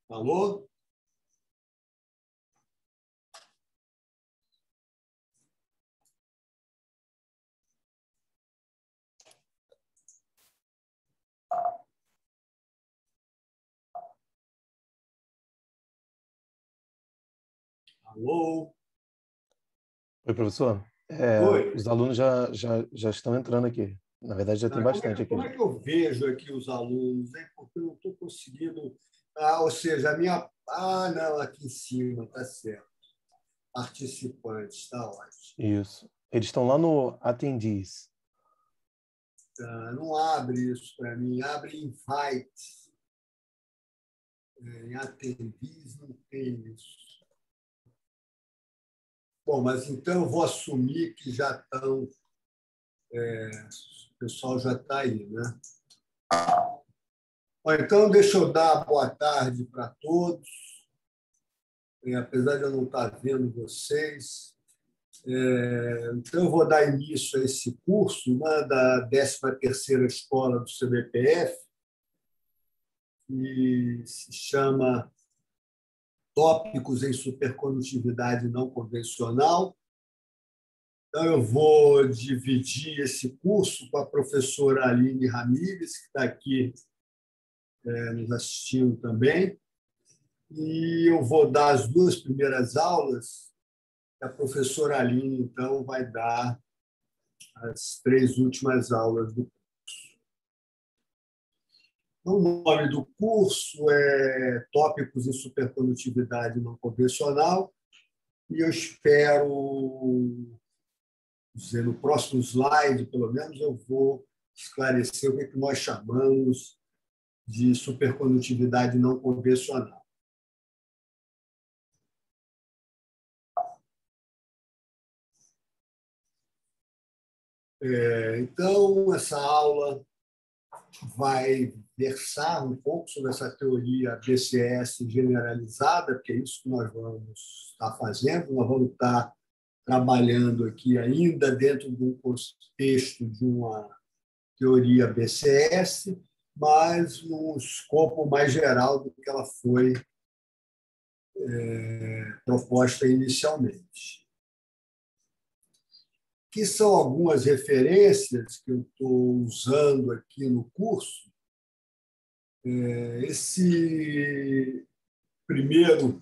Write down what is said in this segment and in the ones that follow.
Alô? Alô? Oi, professor. Oi. Os alunos já estão entrando aqui. Na verdade, já tem bastante aqui Como já. é que eu vejo aqui os alunos, hein? Porque eu não estou conseguindo. Ou seja, a minha. Não, aqui em cima, está certo. Participantes, está ótimo. Isso. Eles estão lá no Attendees. Não abre isso para mim, abre invite. Em attendees não tem isso. Bom, mas então eu vou assumir que já estão. O pessoal já está aí, né? Bom, então, deixa eu dar boa tarde para todos. Apesar de eu não estar vendo vocês. Então, eu vou dar início a esse curso, né, da 13ª Escola do CBPF, que se chama Tópicos em Supercondutividade Não Convencional. Então, eu vou dividir esse curso com a professora Aline Ramírez, que está aqui nos assistindo também, e eu vou dar as 2 primeiras aulas. A professora Aline, então, vai dar as 3 últimas aulas do curso. O nome do curso é Tópicos em Supercondutividade Não Convencional, e eu espero, no próximo slide, pelo menos, eu vou esclarecer o que nós chamamos de supercondutividade não convencional. Então, essa aula vai versar um pouco sobre essa teoria BCS generalizada, porque é isso que nós vamos estar fazendo. Nós vamos estar trabalhando aqui ainda dentro de um contexto de uma teoria BCS, mas num escopo mais geral do que ela foi proposta inicialmente. Que são algumas referências que eu estou usando aqui no curso. Esse primeiro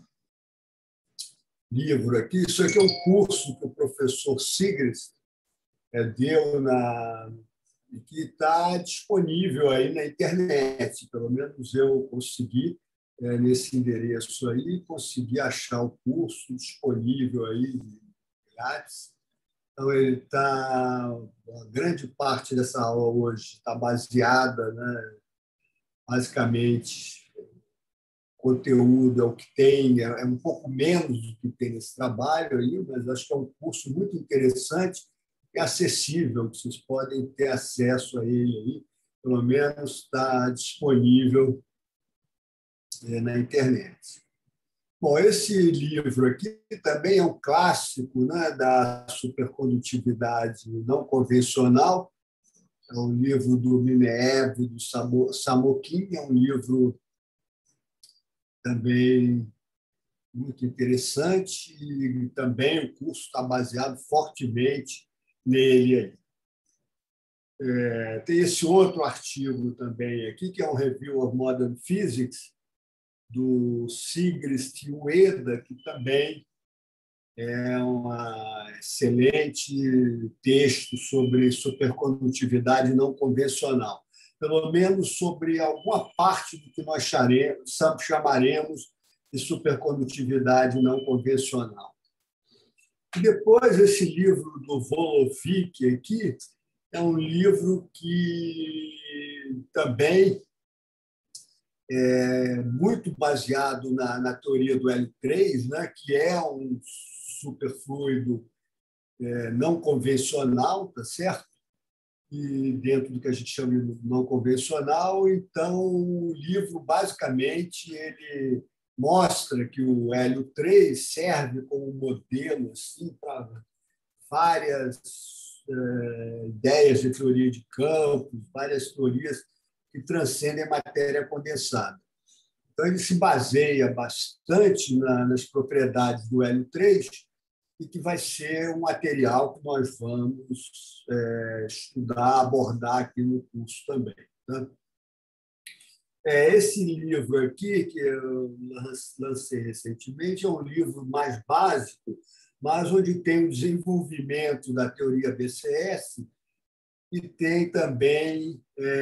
livro aqui, isso aqui é um curso que o professor Sigrist deu e que está disponível aí na internet. Pelo menos eu consegui, nesse endereço aí, consegui achar o curso disponível aí, grátis. Então, ele está, a grande parte dessa aula hoje está baseada, né, basicamente, conteúdo é o que tem, é um pouco menos do que tem nesse trabalho aí, mas acho que é um curso muito interessante e acessível, que vocês podem ter acesso a ele aí, pelo menos está disponível na internet. Bom, esse livro aqui também é um clássico, né, da supercondutividade não convencional. É um livro do Mineev e do Samokin, é um livro também muito interessante e também o curso está baseado fortemente nele aí. Tem esse outro artigo também aqui, que é um Review of Modern Physics, do Sigrist Ueda, que também é um excelente texto sobre supercondutividade não convencional, pelo menos sobre alguma parte do que nós chamaremos de supercondutividade não convencional. E depois, esse livro do Volovic aqui é um livro que também é muito baseado na teoria do L3, né, que é um superfluido não convencional, tá certo? E dentro do que a gente chama de não convencional, então o livro basicamente ele mostra que o hélio 3 serve como modelo assim para várias ideias de teoria de campos, várias teorias que transcendem matéria condensada. Então, ele se baseia bastante nas propriedades do hélio 3 e que vai ser um material que nós vamos estudar, abordar aqui no curso também. Né? Esse livro aqui, que eu lancei recentemente, é um livro mais básico, mas onde tem o desenvolvimento da teoria BCS e tem também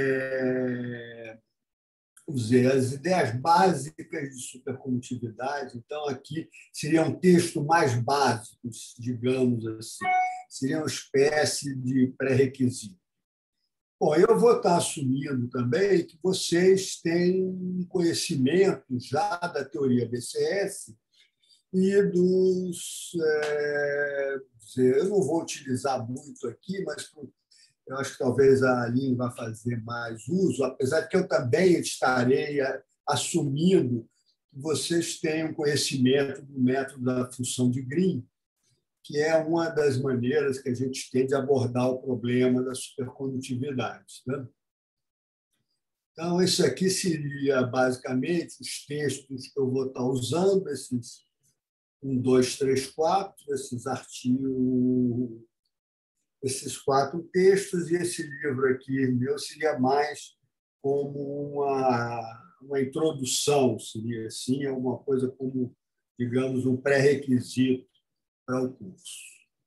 as ideias básicas de supercondutividade. Então, aqui seria um texto mais básico, digamos assim, seria uma espécie de pré-requisito. Bom, eu vou estar assumindo também que vocês têm conhecimento já da teoria BCS e dos... eu não vou utilizar muito aqui, mas eu acho que talvez a Aline vá fazer mais uso, apesar de que eu também estarei assumindo que vocês tenham conhecimento do método da função de Green, que é uma das maneiras que a gente tem de abordar o problema da supercondutividade. Né? Então, isso aqui seria, basicamente, os textos que eu vou estar usando, esses 1, 2, 3, 4, esses artigos, esses 4 textos, e esse livro aqui meu seria mais como uma introdução, seria assim, alguma coisa como, digamos, um pré-requisito para o curso.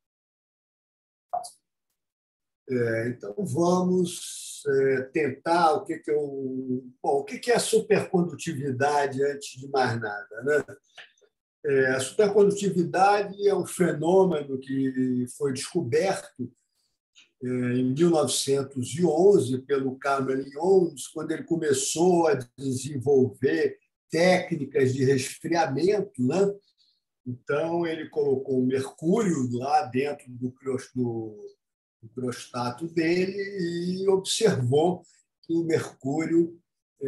Então, vamos tentar o que eu... Bom, o que é a supercondutividade, antes de mais nada, né? A supercondutividade é um fenômeno que foi descoberto em 1911 pelo Cameron-Jones, quando ele começou a desenvolver técnicas de resfriamento, né? Então, ele colocou o mercúrio lá dentro do crostato dele e observou que o mercúrio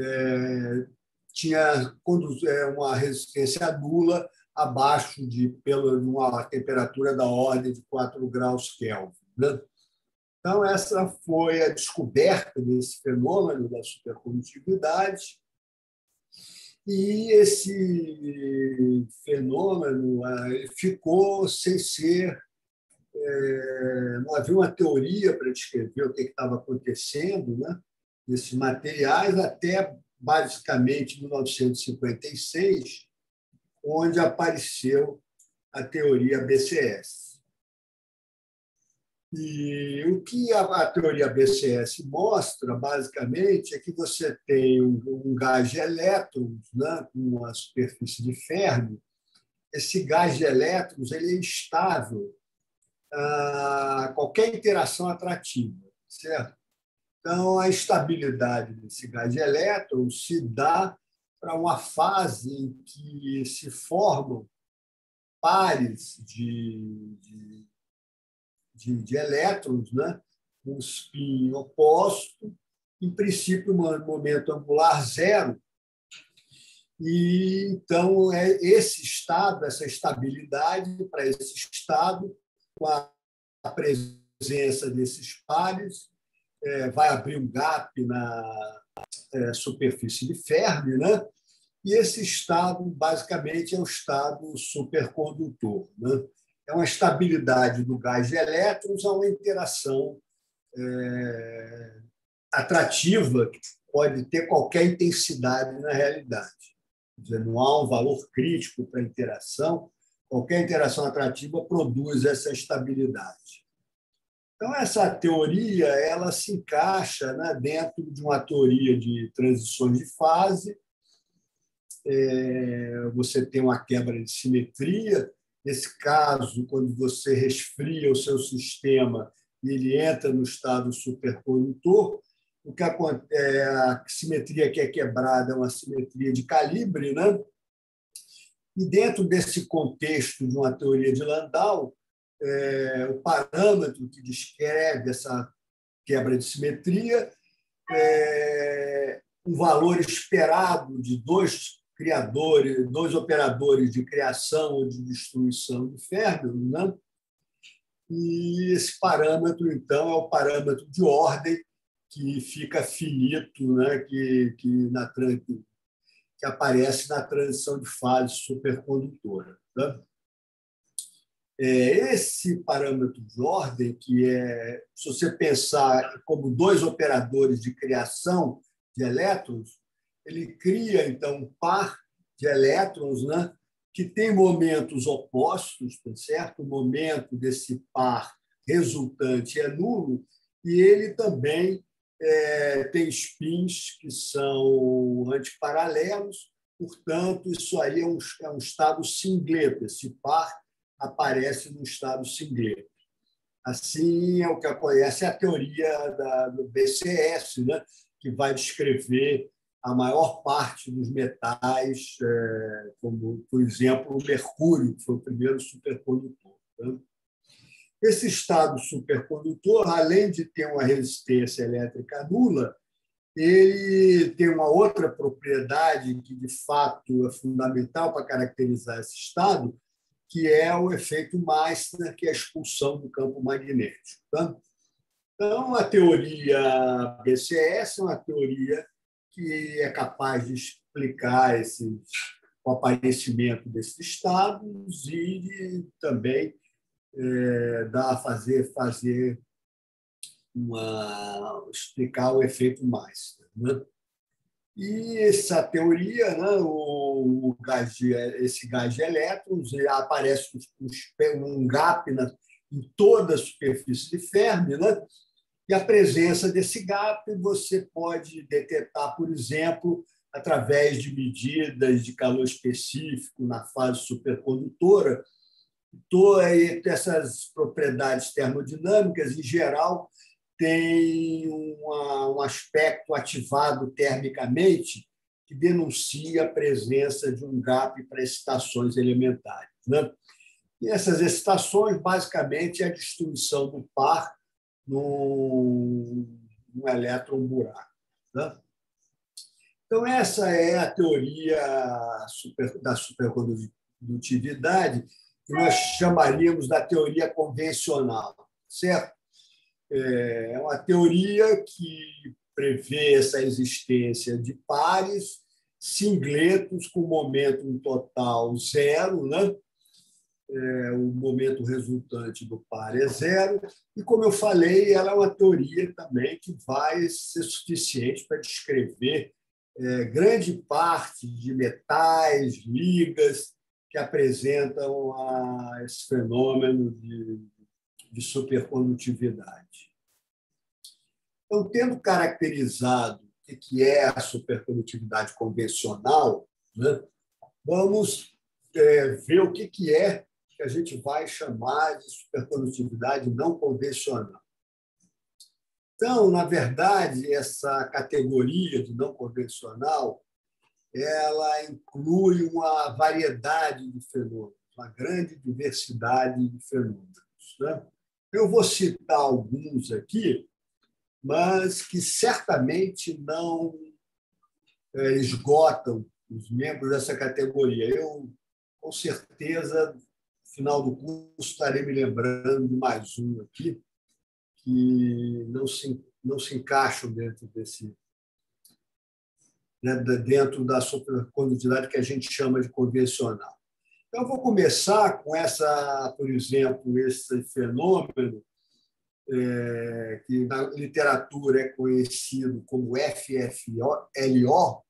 tinha uma resistência nula abaixo de uma temperatura da ordem de 4 graus Kelvin. Né? Então, essa foi a descoberta desse fenômeno da supercondutividade. E esse fenômeno ficou sem ser... não havia uma teoria para descrever o que estava acontecendo, né, nesses materiais, até basicamente 1956, onde apareceu a teoria BCS. E o que a teoria BCS mostra, basicamente, é que você tem um gás de elétrons, né, com uma superfície de Fermi. Esse gás de elétrons ele é instável a qualquer interação atrativa, certo? Então, a estabilidade desse gás de elétrons se dá para uma fase em que se formam pares de elétrons, né? Um spin oposto, em princípio, um momento angular zero. E, então, esse estado, essa estabilidade, para esse estado, com a presença desses pares, vai abrir um gap na superfície de Fermi, né? E esse estado, basicamente, é o estado supercondutor. Né? É uma estabilidade do gás de elétrons a uma interação atrativa que pode ter qualquer intensidade na realidade. Quer dizer, não há um valor crítico para a interação, qualquer interação atrativa produz essa estabilidade. Então, essa teoria ela se encaixa, né, dentro de uma teoria de transições de fase. Você tem uma quebra de simetria. Nesse caso, quando você resfria o seu sistema e ele entra no estado supercondutor, o que a simetria que é quebrada é uma simetria de calibre, né? E dentro desse contexto de uma teoria de Landau, o parâmetro que descreve essa quebra de simetria é um valor esperado de dois operadores de criação ou de destruição de Fermi, né? E esse parâmetro, então, é o parâmetro de ordem que fica finito, né? que que aparece na transição de fase supercondutora. Tá? Esse parâmetro de ordem, que se você pensar como dois operadores de criação de elétrons, ele cria, então, um par de elétrons, né, que tem momentos opostos, tá certo? O momento desse par resultante é nulo, e ele também tem spins que são antiparalelos, portanto, isso aí é um estado singleto, esse par aparece no estado singleto. Assim, é o que conhece a teoria do BCS, né, que vai descrever a maior parte dos metais, como, por exemplo, o mercúrio, que foi o primeiro supercondutor. Né? Esse estado supercondutor, além de ter uma resistência elétrica nula, ele tem uma outra propriedade que, de fato, é fundamental para caracterizar esse estado, que é o efeito Meissner, que é a expulsão do campo magnético. Tá? Então, a teoria BCS é uma teoria que é capaz de explicar o aparecimento desses estados e também explicar o efeito Meissner. Né? E essa teoria, né, esse gás de elétrons, aparece um gap em toda a superfície de Fermi, né? E a presença desse gap você pode detectar, por exemplo, através de medidas de calor específico na fase supercondutora. Essas propriedades termodinâmicas, em geral, têm um aspecto ativado termicamente que denuncia a presença de um gap para excitações elementares. Né? E essas excitações, basicamente, é a destruição do par num elétron-buraco. Né? Então, essa é a teoria da supercondutividade, que nós chamaríamos da teoria convencional, certo? É uma teoria que prevê essa existência de pares singletos com momento total zero, né? O momento resultante do par é zero, e, como eu falei, ela é uma teoria também que vai ser suficiente para descrever grande parte de metais, ligas, que apresentam esse fenômeno de supercondutividade. Então, tendo caracterizado o que é a supercondutividade convencional, né, vamos ver o que é que a gente vai chamar de supercondutividade não convencional. Então, na verdade, essa categoria de não convencional, ela inclui uma variedade de fenômenos, uma grande diversidade de fenômenos. Né? Eu vou citar alguns aqui, mas que certamente não esgotam os membros dessa categoria. Eu, com certeza, no final do curso, estarei me lembrando de mais um aqui, que não se encaixam dentro da supercondutividade que a gente chama de convencional. Então, eu vou começar com por exemplo, esse fenômeno que na literatura é conhecido como FFLO,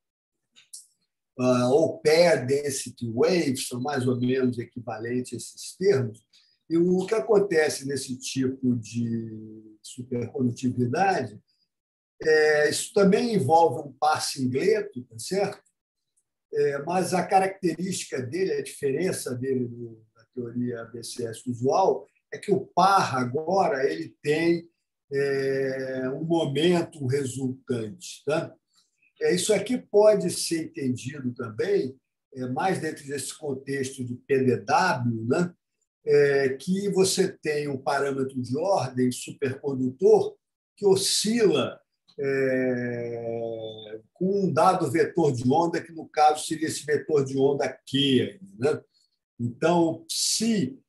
ou Pair Density Waves, são mais ou menos equivalentes a esses termos. E o que acontece nesse tipo de supercondutividade, isso também envolve um par singleto, tá certo? Mas a característica dele, a diferença dele da teoria BCS usual, é que o par agora ele tem um momento resultante. Tá? Isso aqui pode ser entendido também, mais dentro desse contexto de PDW, né? Que você tem um parâmetro de ordem supercondutor que oscila com um dado vetor de onda, que, no caso, seria esse vetor de onda Q. Né? Então, psi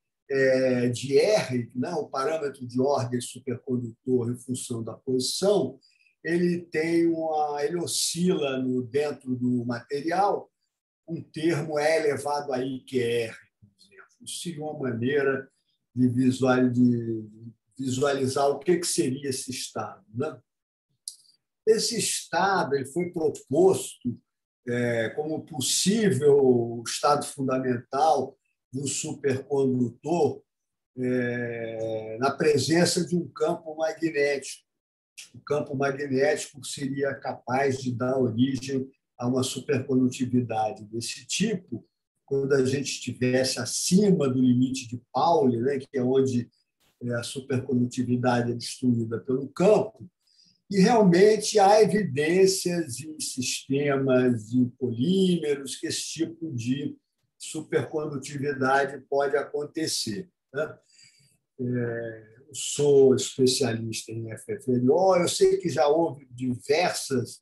de R, né, o parâmetro de ordem supercondutor em função da posição, ele oscila dentro do material um termo E elevado a IQR, por exemplo. Isso seria uma maneira de visualizar o que seria esse estado, né? Esse estado ele foi proposto como possível estado fundamental do supercondutor na presença de um campo magnético. O campo magnético seria capaz de dar origem a uma supercondutividade desse tipo, quando a gente estivesse acima do limite de Pauli, né, que é onde a supercondutividade é destruída pelo campo. E realmente há evidências em sistemas de polímeros que esse tipo de supercondutividade pode acontecer, né? Eu sou especialista em FFLO, eu sei que já houve diversas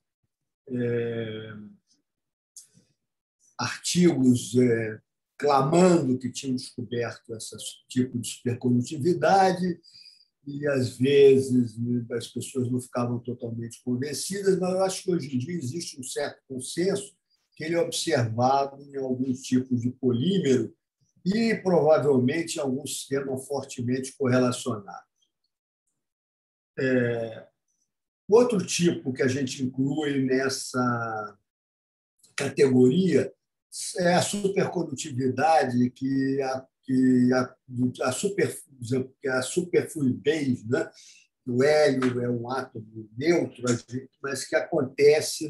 artigos clamando que tinham descoberto esse tipo de supercondutividade, e, às vezes, as pessoas não ficavam totalmente convencidas, mas eu acho que, hoje em dia, existe um certo consenso que ele é observado em alguns tipos de polímero e, provavelmente, em algum sistema fortemente correlacionado. Outro tipo que a gente inclui nessa categoria é a supercondutividade, que a superfluidez, né? O hélio é um átomo neutro, mas que acontece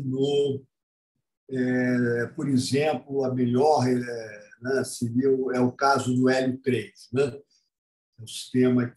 por exemplo, a melhor, né, seria o caso do hélio 3, né? É um sistema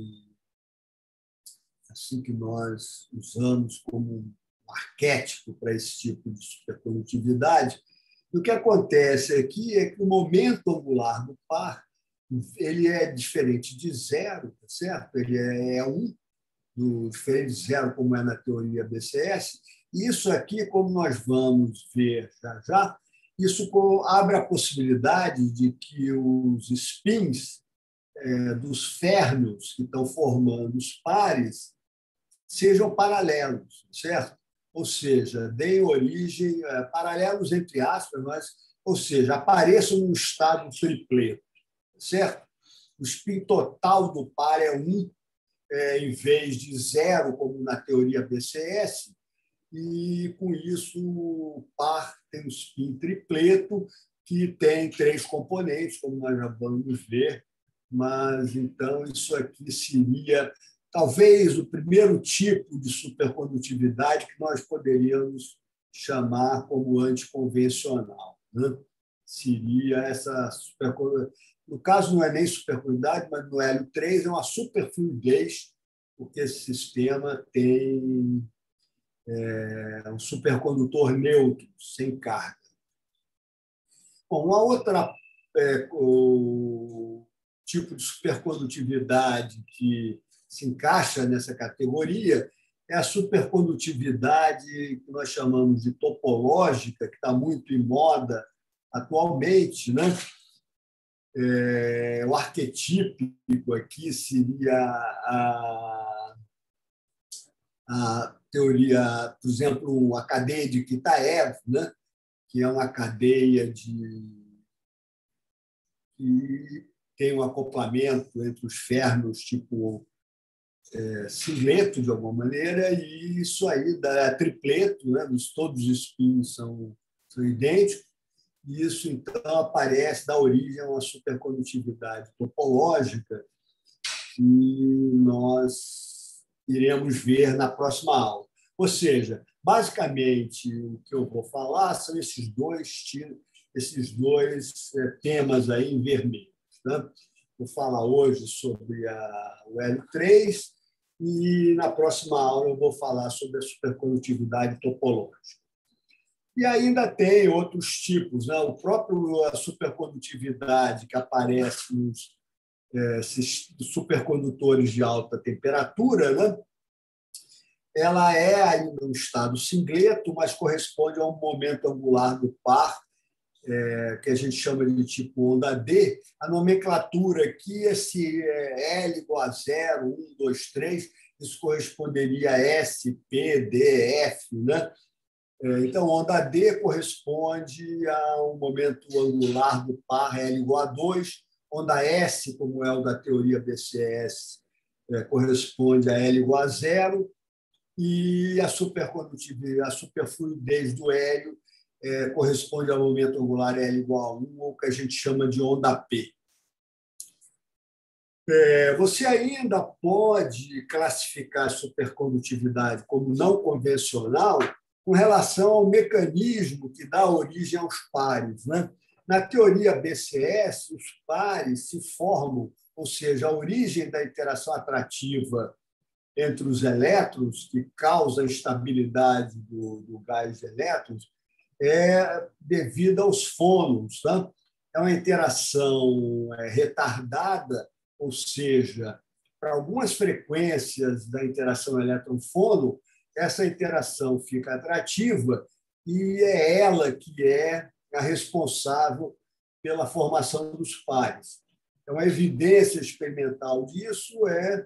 que nós usamos como um arquétipo para esse tipo de supercondutividade. E o que acontece aqui é que o momento angular do par ele é diferente de zero, tá certo? Ele é 1, diferente de zero, como é na teoria BCS. Isso aqui, como nós vamos ver já já, isso abre a possibilidade de que os spins dos férmions que estão formando os pares sejam paralelos, certo? Ou seja, deem origem, paralelos entre aspas, ou seja, apareçam num estado tripleto, certo? O spin total do par é 1, em vez de 0, como na teoria BCS, e, com isso, o par tem um spin tripleto, que tem 3 componentes, como nós já vamos ver, mas, então, isso aqui seria talvez o primeiro tipo de supercondutividade que nós poderíamos chamar como anticonvencional, né? Seria essa supercondutividade. No caso, não é nem supercondutividade, mas no hélio 3 é uma superfluidez, porque esse sistema tem um supercondutor neutro, sem carga. Bom, uma outra o tipo de supercondutividade que se encaixa nessa categoria é a supercondutividade que nós chamamos de topológica, que está muito em moda atualmente, né? O arquetípico aqui seria a teoria, por exemplo, a cadeia de Kitaev, né? Que é uma cadeia que tem um acoplamento entre os férmions, tipo singleto, de alguma maneira, e isso aí dá tripleto, né? Todos os spins são idênticos, e isso, então, dá origem a uma supercondutividade topológica que nós iremos ver na próxima aula. Ou seja, basicamente, o que eu vou falar são esses dois temas aí em vermelho, né? Vou falar hoje sobre o hélio 3 e, na próxima aula, eu vou falar sobre a supercondutividade topológica. E ainda tem outros tipos, né? A supercondutividade que aparece nos supercondutores de alta temperatura, né? Ela é ainda um estado singleto, mas corresponde a um momento angular do par, que a gente chama de tipo onda D. A nomenclatura aqui, esse L igual a 0, 1, 2, 3, isso corresponderia a S, P, D, F, né? Então, onda D corresponde a um momento angular do par L igual a 2. Onda S, como é o da teoria BCS, corresponde a L igual a 0. E a supercondutividade, a superfluidez do hélio corresponde ao momento angular L igual a 1, ou que a gente chama de onda P. Você ainda pode classificar a supercondutividade como não convencional com relação ao mecanismo que dá origem aos pares, né? Na teoria BCS, os pares se formam, ou seja, a origem da interação atrativa entre os elétrons, que causa a instabilidade do gás de elétrons, é devida aos fônons. Tá? É uma interação retardada, ou seja, para algumas frequências da interação elétron-fônon, essa interação fica atrativa e é ela que é a responsável pela formação dos pares. Então, a evidência experimental disso é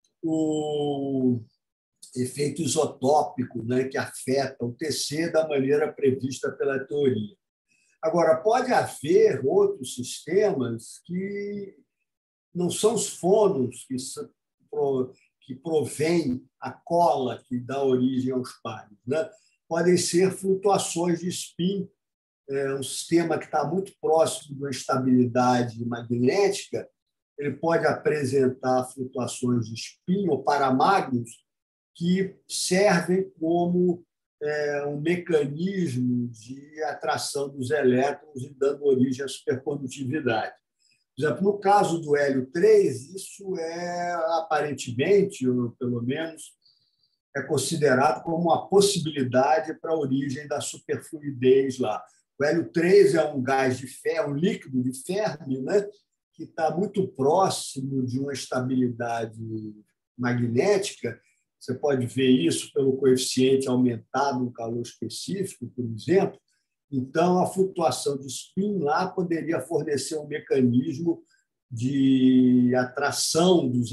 o efeito isotópico, né, que afeta o TC da maneira prevista pela teoria. Agora, pode haver outros sistemas que não são os fônons que provém a cola que dá origem aos pares, né? Podem ser flutuações de spin, um sistema que está muito próximo da estabilidade magnética, ele pode apresentar flutuações de spin ou paramagnos que servem como um mecanismo de atração dos elétrons e dando origem à supercondutividade. Por exemplo, no caso do hélio 3, isso é aparentemente, ou pelo menos, é considerado como uma possibilidade para a origem da superfluidez lá. O hélio 3 é um gás de ferro, um líquido de Fermi, né, que está muito próximo de uma estabilidade magnética. Você pode ver isso pelo coeficiente aumentado no calor específico, por exemplo. Então, a flutuação de spin lá poderia fornecer um mecanismo de atração dos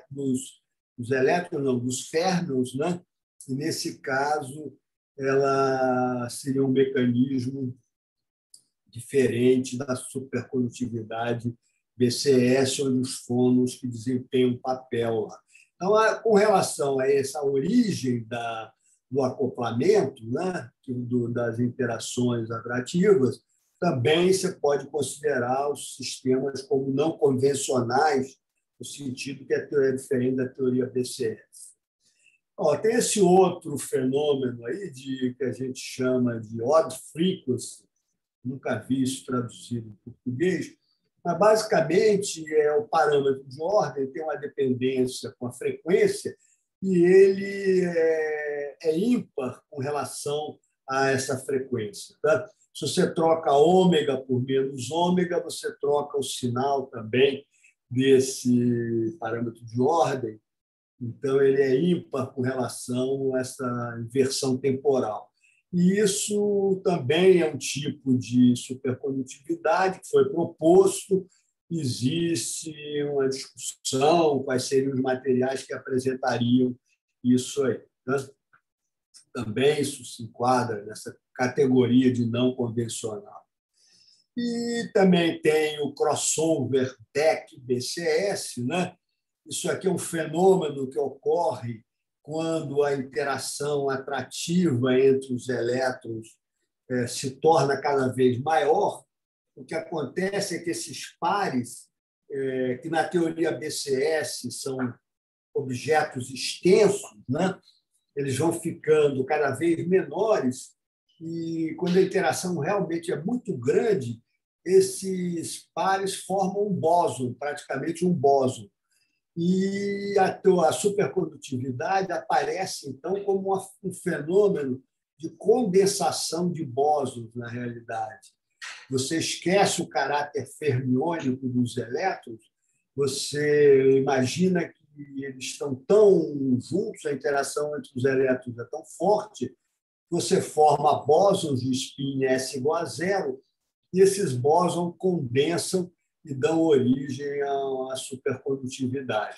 dos férmions, né? E, nesse caso, ela seria um mecanismo diferente da supercondutividade BCS, onde os fônons que desempenham um papel lá. Então, com relação a essa origem do acoplamento, né, das interações atrativas, também você pode considerar os sistemas como não convencionais, no sentido que é diferente da teoria BCS. Tem esse outro fenômeno aí que a gente chama de odd frequency, nunca vi isso traduzido em português, mas basicamente o parâmetro de ordem tem uma dependência com a frequência e ele é ímpar com relação a essa frequência. Tá? Se você troca ômega por menos ômega, você troca o sinal também desse parâmetro de ordem. Então, ele é ímpar com relação a essa inversão temporal. E isso também é um tipo de supercondutividade que foi proposto. Existe uma discussão quais seriam os materiais que apresentariam isso aí. Também isso se enquadra nessa categoria de não convencional. E também tem o crossover DEC-BCS, né? Isso aqui é um fenômeno que ocorre quando a interação atrativa entre os elétrons se torna cada vez maior. O que acontece é que esses pares, que na teoria BCS são objetos extensos, né? Eles vão ficando cada vez menores e, quando a interação realmente é muito grande, esses pares formam um bóson, praticamente um bóson. E a supercondutividade aparece, então, como um fenômeno de condensação de bósons, na realidade. Você esquece o caráter fermiônico dos elétrons, você imagina que eles estão tão juntos, a interação entre os elétrons é tão forte, você forma bósons de spin S igual a 0, e esses bósons condensam e dão origem à supercondutividade.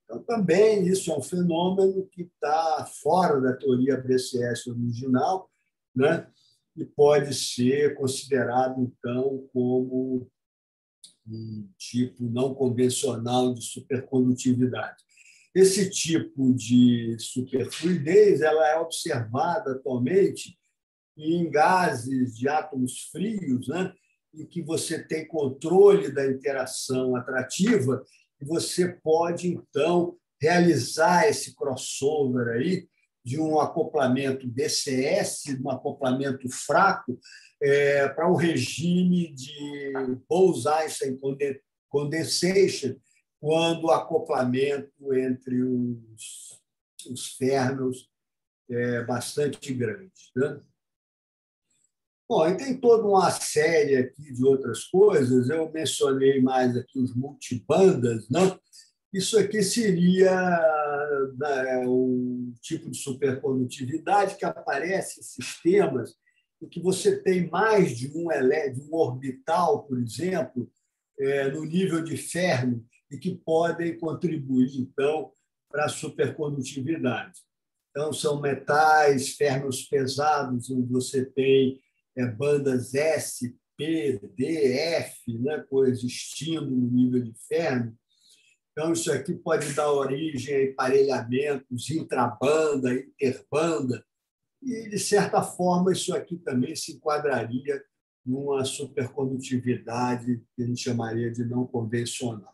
Então, também isso é um fenômeno que está fora da teoria BCS original, né? E pode ser considerado, então, como um tipo não convencional de supercondutividade. Esse tipo de superfluidez ela é observada atualmente em gases de átomos frios, né? Em que você tem controle da interação atrativa e você pode, então, realizar esse crossover aí de um acoplamento BCS, um acoplamento fraco, para um regime de Bose-Einstein condensation, quando o acoplamento entre os férmions é bastante grande, né? Bom, e tem toda uma série aqui de outras coisas. Eu mencionei mais aqui os multibandas, não? Isso aqui seria, né, um tipo de supercondutividade que aparece em sistemas em que você tem mais de um orbital, por exemplo, no nível de Fermi, e que podem contribuir, então, para a supercondutividade. Então, são metais férmions pesados, onde você tem bandas S, P, D, F, né, coexistindo no nível de Fermi. Então, isso aqui pode dar origem a emparelhamentos intrabanda, interbanda, e, de certa forma, isso aqui também se enquadraria numa supercondutividade que a gente chamaria de não convencional.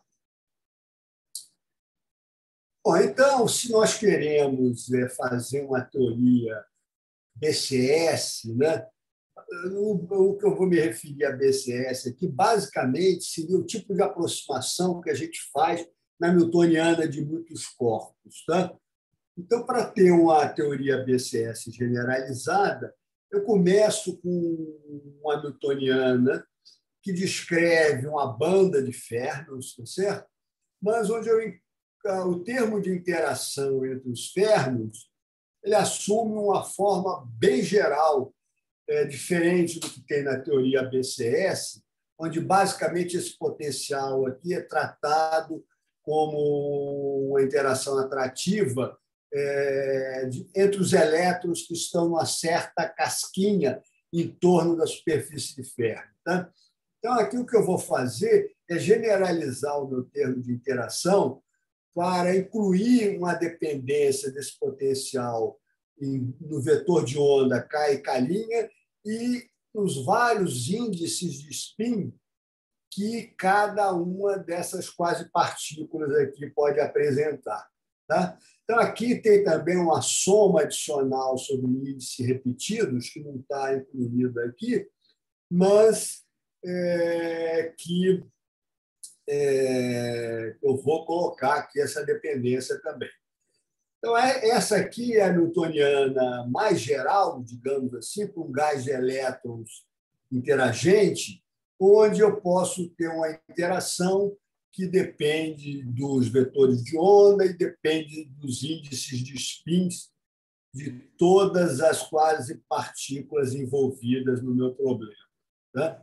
Bom, então, se nós queremos fazer uma teoria BCS, né, o que eu vou me referir a BCS aqui, basicamente, seria o tipo de aproximação que a gente faz na newtoniana de muitos corpos. Tá? Então, para ter uma teoria BCS generalizada, eu começo com uma newtoniana que descreve uma banda de férmions, tá certo? Mas onde o termo de interação entre os férmions ele assume uma forma bem geral, diferente do que tem na teoria BCS, onde basicamente esse potencial aqui é tratado como uma interação atrativa entre os elétrons que estão numa certa casquinha em torno da superfície de Fermi. Tá? Então, aqui o que eu vou fazer é generalizar o meu termo de interação para incluir uma dependência desse potencial no vetor de onda K e K' e nos vários índices de spin que cada uma dessas quase partículas aqui pode apresentar. Tá? Então, aqui tem também uma soma adicional sobre índices repetidos, que não está incluída aqui, mas que eu vou colocar aqui essa dependência também. Então, essa aqui é a newtoniana mais geral, digamos assim, para um gás de elétrons interagente, onde eu posso ter uma interação que depende dos vetores de onda e depende dos índices de spins de todas as quase partículas envolvidas no meu problema. Tá?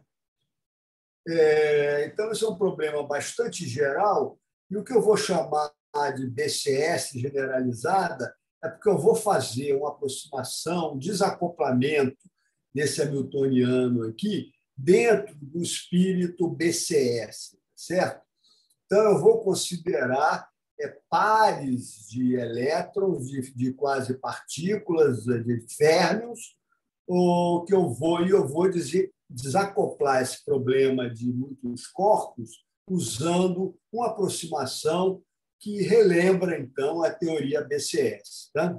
Então, esse é um problema bastante geral, e o que eu vou chamar de BCS generalizada é porque eu vou fazer uma aproximação, um desacoplamento desse hamiltoniano aqui dentro do espírito BCS, certo? Então, eu vou considerar pares de elétrons, de quase partículas, de férmions, o que eu vou desacoplar esse problema de muitos corpos usando uma aproximação que relembra, então, a teoria BCS. Tá?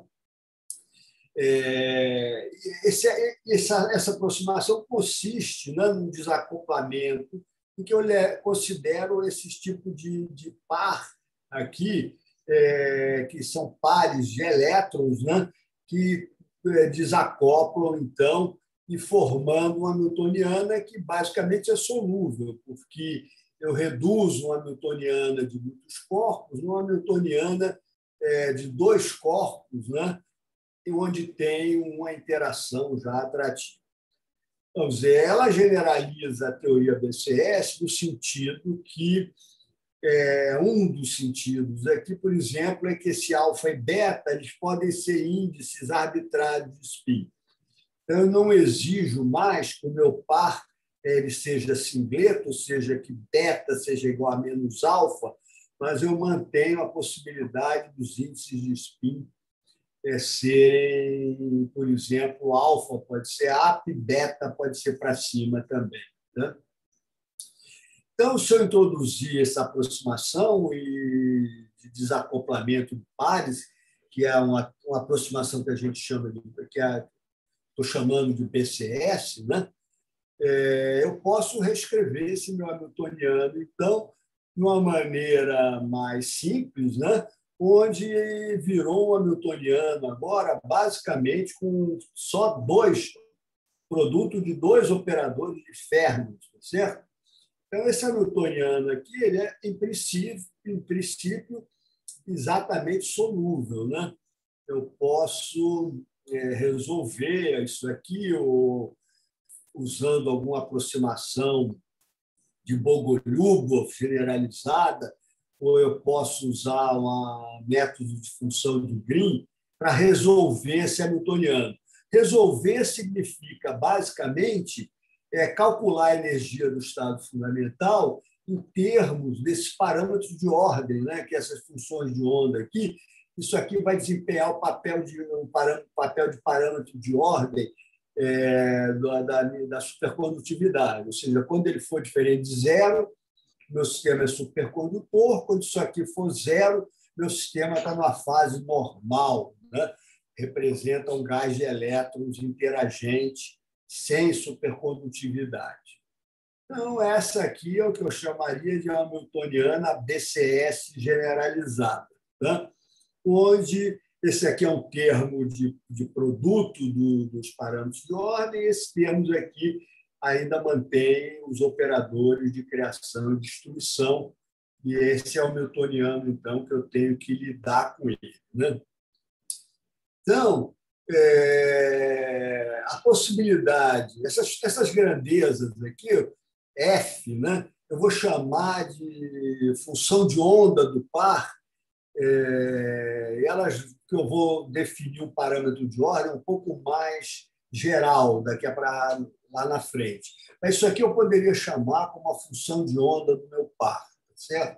Essa aproximação consiste, né, num desacoplamento em que eu considero esses tipos de par aqui, que são pares de elétrons, né, que desacoplam, então, e formando uma newtoniana que basicamente é solúvel, porque eu reduzo uma newtoniana de muitos corpos numa newtoniana de dois corpos, né, onde tem uma interação já atrativa. Vamos dizer, ela generaliza a teoria BCS no sentido que um dos sentidos. Aqui, por exemplo, é que esse alfa e beta eles podem ser índices arbitrários de spin. Então, eu não exijo mais que o meu par ele seja singleto, ou seja, que beta seja igual a menos alfa, mas eu mantenho a possibilidade dos índices de spin serem, por exemplo, alfa pode ser up, beta pode ser para cima também. Né? Então, se eu introduzir essa aproximação de desacoplamento de pares, que é uma aproximação que a gente chama de, estou chamando de BCS, né? Eu posso reescrever esse meu hamiltoniano, então, de uma maneira mais simples, né? Onde virou um hamiltoniano agora, basicamente, com só produto de dois operadores de Fermat, certo? Então, esse hamiltoniano aqui, ele é, em princípio, exatamente solúvel, né? Eu posso resolver isso aqui usando alguma aproximação de Bogoliubov generalizada, ou eu posso usar um método de função de Green para resolver esse hamiltoniano. Resolver significa, basicamente, calcular a energia do estado fundamental em termos desses parâmetros de ordem, né? Que essas funções de onda aqui, isso aqui vai desempenhar o papel de parâmetro de ordem da supercondutividade, ou seja, quando ele for diferente de zero, meu sistema é supercondutor, quando isso aqui for zero, meu sistema está numa fase normal, né? Representa um gás de elétrons interagente sem supercondutividade. Então, essa aqui é o que eu chamaria de hamiltoniana BCS generalizada, né? Onde esse aqui é um termo de produto dos parâmetros de ordem, e esses termos aqui ainda mantêm os operadores de criação e destruição, e esse é o hamiltoniano, então, que eu tenho que lidar com ele, né? Então, a possibilidade, essas grandezas aqui, F, né? Eu vou chamar de função de onda do par, elas que eu vou definir um parâmetro de ordem um pouco mais geral daqui para lá na frente. Mas isso aqui eu poderia chamar como uma função de onda do meu par, certo?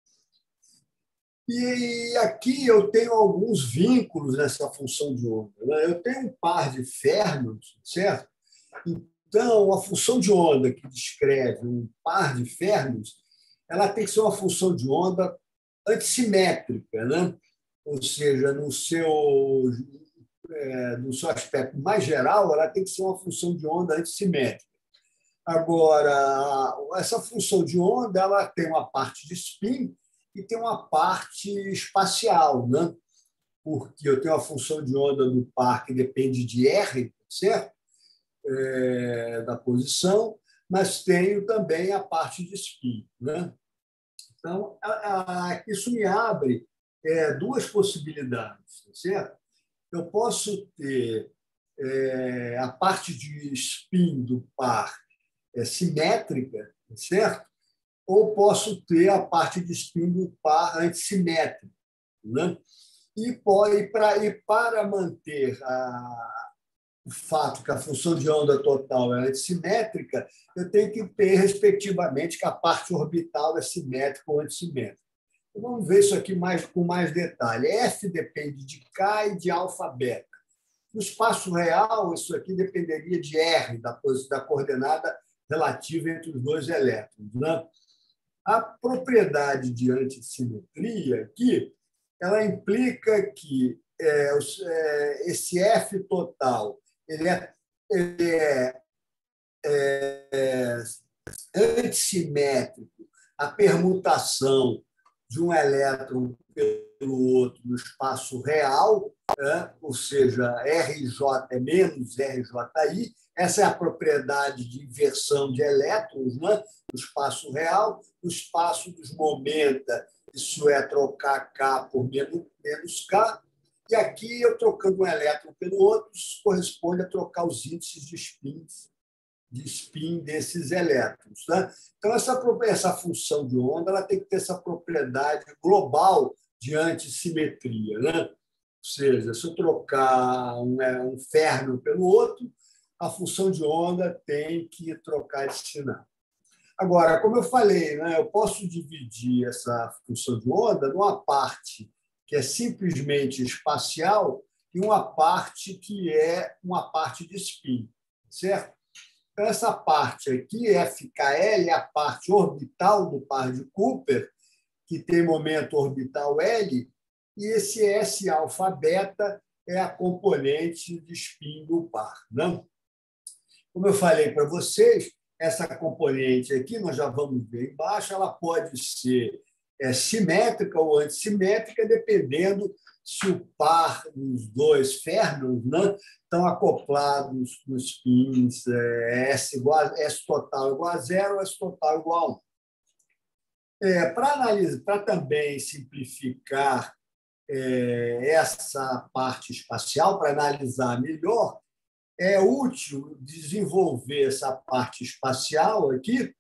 E aqui eu tenho alguns vínculos nessa função de onda, né? Eu tenho um par de Fermat, certo? Então, a função de onda que descreve um par de Fermat, ela tem que ser uma função de onda antissimétrica, né? Ou seja, no seu aspecto mais geral, ela tem que ser uma função de onda antissimétrica. Agora, essa função de onda ela tem uma parte de spin e tem uma parte espacial, né? Porque eu tenho a função de onda do par que depende de R, certo? Da posição, mas tenho também a parte de spin, né? Então, isso me abre duas possibilidades, certo? Eu posso ter a parte de spin do par simétrica, certo? Ou posso ter a parte de spin do par antissimétrico, né? E para manter o fato que a função de onda total é antissimétrica, eu tenho que ter, respectivamente, que a parte orbital é simétrica ou antissimétrica. Então, vamos ver isso aqui com mais detalhe. F depende de K e de alfa beta. No espaço real, isso aqui dependeria de R, da coordenada relativa entre os dois elétrons, né? A propriedade de antissimetria aqui, ela implica que esse F total ele é antissimétrico à permutação de um elétron pelo outro no espaço real, né? Ou seja, RJ é menos RJI. Essa é a propriedade de inversão de elétrons, né? No espaço real. No espaço dos momenta, isso é trocar K por menos K. E aqui, eu trocando um elétron pelo outro, isso corresponde a trocar os índices de spins de spin desses elétrons. Né? Então, essa função de onda ela tem que ter essa propriedade global de antissimetria. Né? Ou seja, se eu trocar um férmio pelo outro, a função de onda tem que trocar de sinal. Agora, como eu falei, né, eu posso dividir essa função de onda numa parte que é simplesmente espacial e uma parte que é uma parte de spin, certo? Então, essa parte aqui, FKL, é a parte orbital do par de Cooper, que tem momento orbital L, e esse S alfa beta é a componente de spin do par. Não? Como eu falei para vocês, essa componente aqui, nós já vamos ver embaixo, ela pode ser simétrica ou antissimétrica, dependendo se o par dos dois férmions, né, estão acoplados nos spins S total igual a 0, S total igual a 1. Para também simplificar essa parte espacial, para analisar melhor, é útil desenvolver essa parte espacial aqui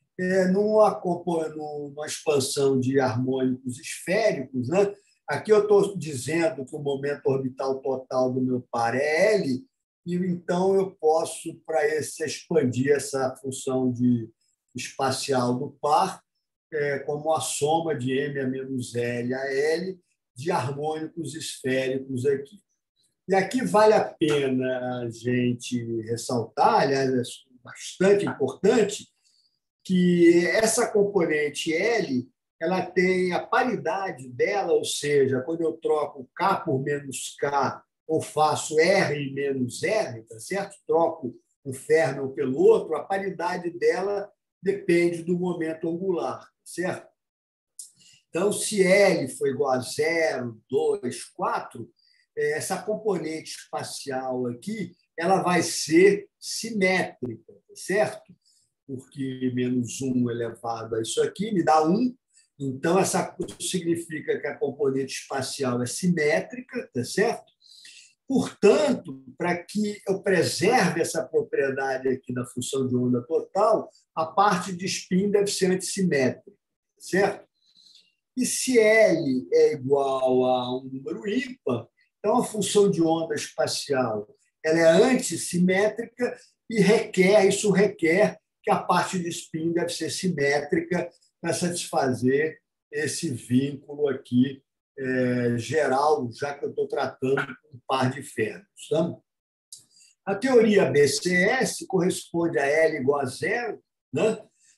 numa expansão de harmônicos esféricos. Né? Aqui eu estou dizendo que o momento orbital total do meu par é L, e então eu posso, para expandir essa função espacial do par, como a soma de M a menos L a L de harmônicos esféricos aqui. E aqui vale a pena a gente ressaltar, aliás, é bastante importante, que essa componente L ela tem a paridade dela, ou seja, quando eu troco K por menos K, ou faço R menos R, tá certo? Troco um férmio pelo outro, a paridade dela depende do momento angular, certo? Então, se L for igual a 0, 2, 4, essa componente espacial aqui ela vai ser simétrica, certo? Porque menos 1 elevado a isso aqui me dá 1. Então, isso significa que a componente espacial é simétrica, tá certo? Portanto, para que eu preserve essa propriedade aqui da função de onda total, a parte de spin deve ser antissimétrica, certo? E se L é igual a um número ímpar, então a função de onda espacial ela é antissimétrica e isso requer que a parte de spin deve ser simétrica para satisfazer esse vínculo aqui geral, já que eu estou tratando com um par de férmions. Tá? A teoria BCS corresponde a L igual a 0, né?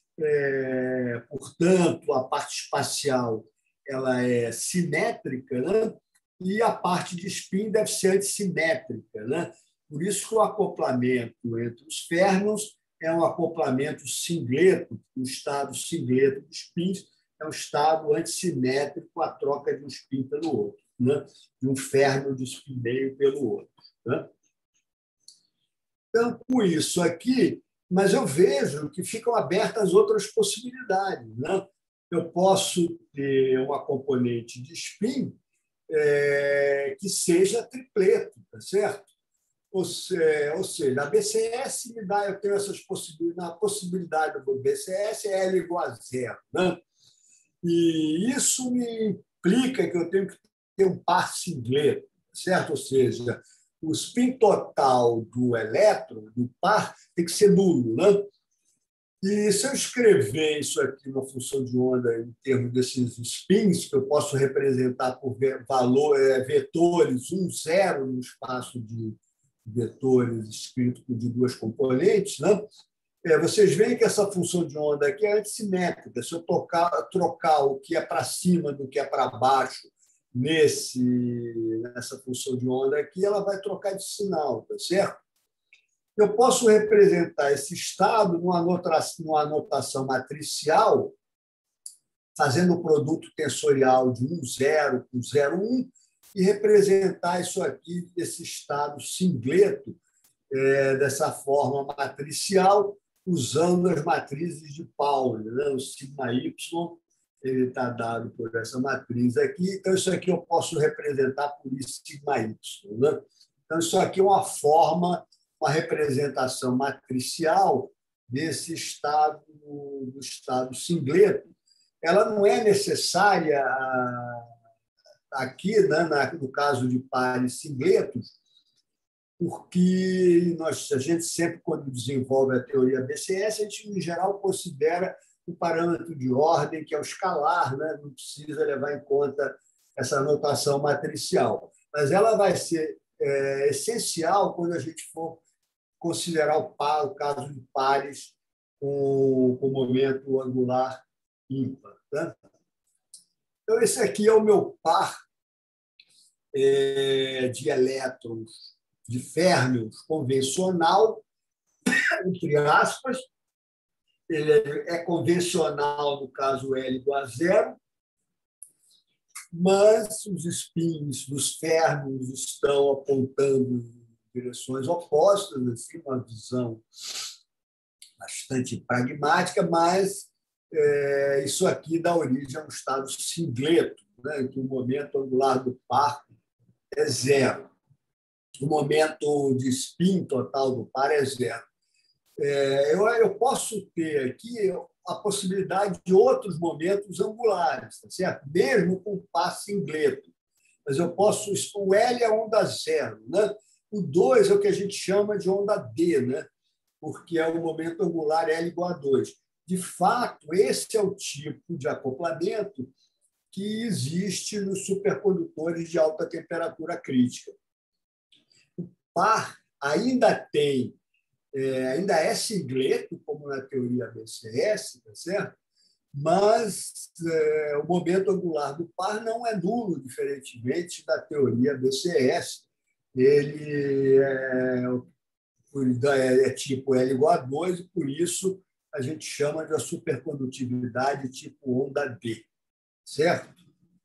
Portanto, a parte espacial ela é simétrica, né? E a parte de spin deve ser antissimétrica. Né? Por isso que o acoplamento entre os férmions é um acoplamento singleto, o estado singleto de spins é um estado antissimétrico, a troca de um spin pelo outro, né? De um férmio de spin meio pelo outro. Né? Então, com isso aqui, mas eu vejo que ficam abertas outras possibilidades. Né? Eu posso ter uma componente de spin que seja tripleto, tá certo? Ou seja, a BCS me dá, eu tenho essas possibilidades, a possibilidade do BCS é L igual a 0. Né? E isso me implica que eu tenho que ter um par singleto, certo? Ou seja, o spin total do elétron, do par, tem que ser nulo. Né? E se eu escrever isso aqui na função de onda em termos desses spins, que eu posso representar por vetores 1, 0 no espaço de vetores escrito de duas componentes, né? Vocês veem que essa função de onda aqui é antissimétrica. Se eu trocar o que é para cima do que é para baixo nessa função de onda aqui, ela vai trocar de sinal, tá certo? Eu posso representar esse estado numa notação matricial, fazendo o produto tensorial de 1, 0 com 0, 1, e representar isso aqui, esse estado singleto, dessa forma matricial, usando as matrizes de Pauli. Né? O sigma y está dado por essa matriz aqui, então isso aqui eu posso representar por isso sigma y. Né? Então, isso aqui é uma forma uma representação matricial desse estado, do estado singleto. Ela não é necessária aqui, né, no caso de pares singletos, porque a gente sempre, quando desenvolve a teoria BCS, a gente, em geral, considera o parâmetro de ordem, que é o escalar, né? Não precisa levar em conta essa notação matricial. Mas ela vai ser essencial quando a gente for considerar o caso de pares com momento angular ímpar. Tá? Então, esse aqui é o meu par de elétrons de férmions convencional, entre aspas. Ele é convencional no caso L igual a zero, mas os spins dos férmions estão apontando em direções opostas, assim, uma visão bastante pragmática, mas isso aqui dá origem a um estado singleto, né, em que o momento angular do par é zero. O momento de spin total do par é zero. Eu posso ter aqui a possibilidade de outros momentos angulares, tá certo? Mesmo com par singleto. Mas eu posso. O L é onda zero, né? O 2 é o que a gente chama de onda D, né? Porque é o momento angular L igual a 2. De fato, esse é o tipo de acoplamento que existe nos supercondutores de alta temperatura crítica. O par ainda tem. Ainda é singleto, como na teoria BCS, tá certo? Mas o momento angular do par não é nulo, diferentemente da teoria BCS. Ele é tipo L igual a 2, e por isso a gente chama de supercondutividade tipo onda D, certo?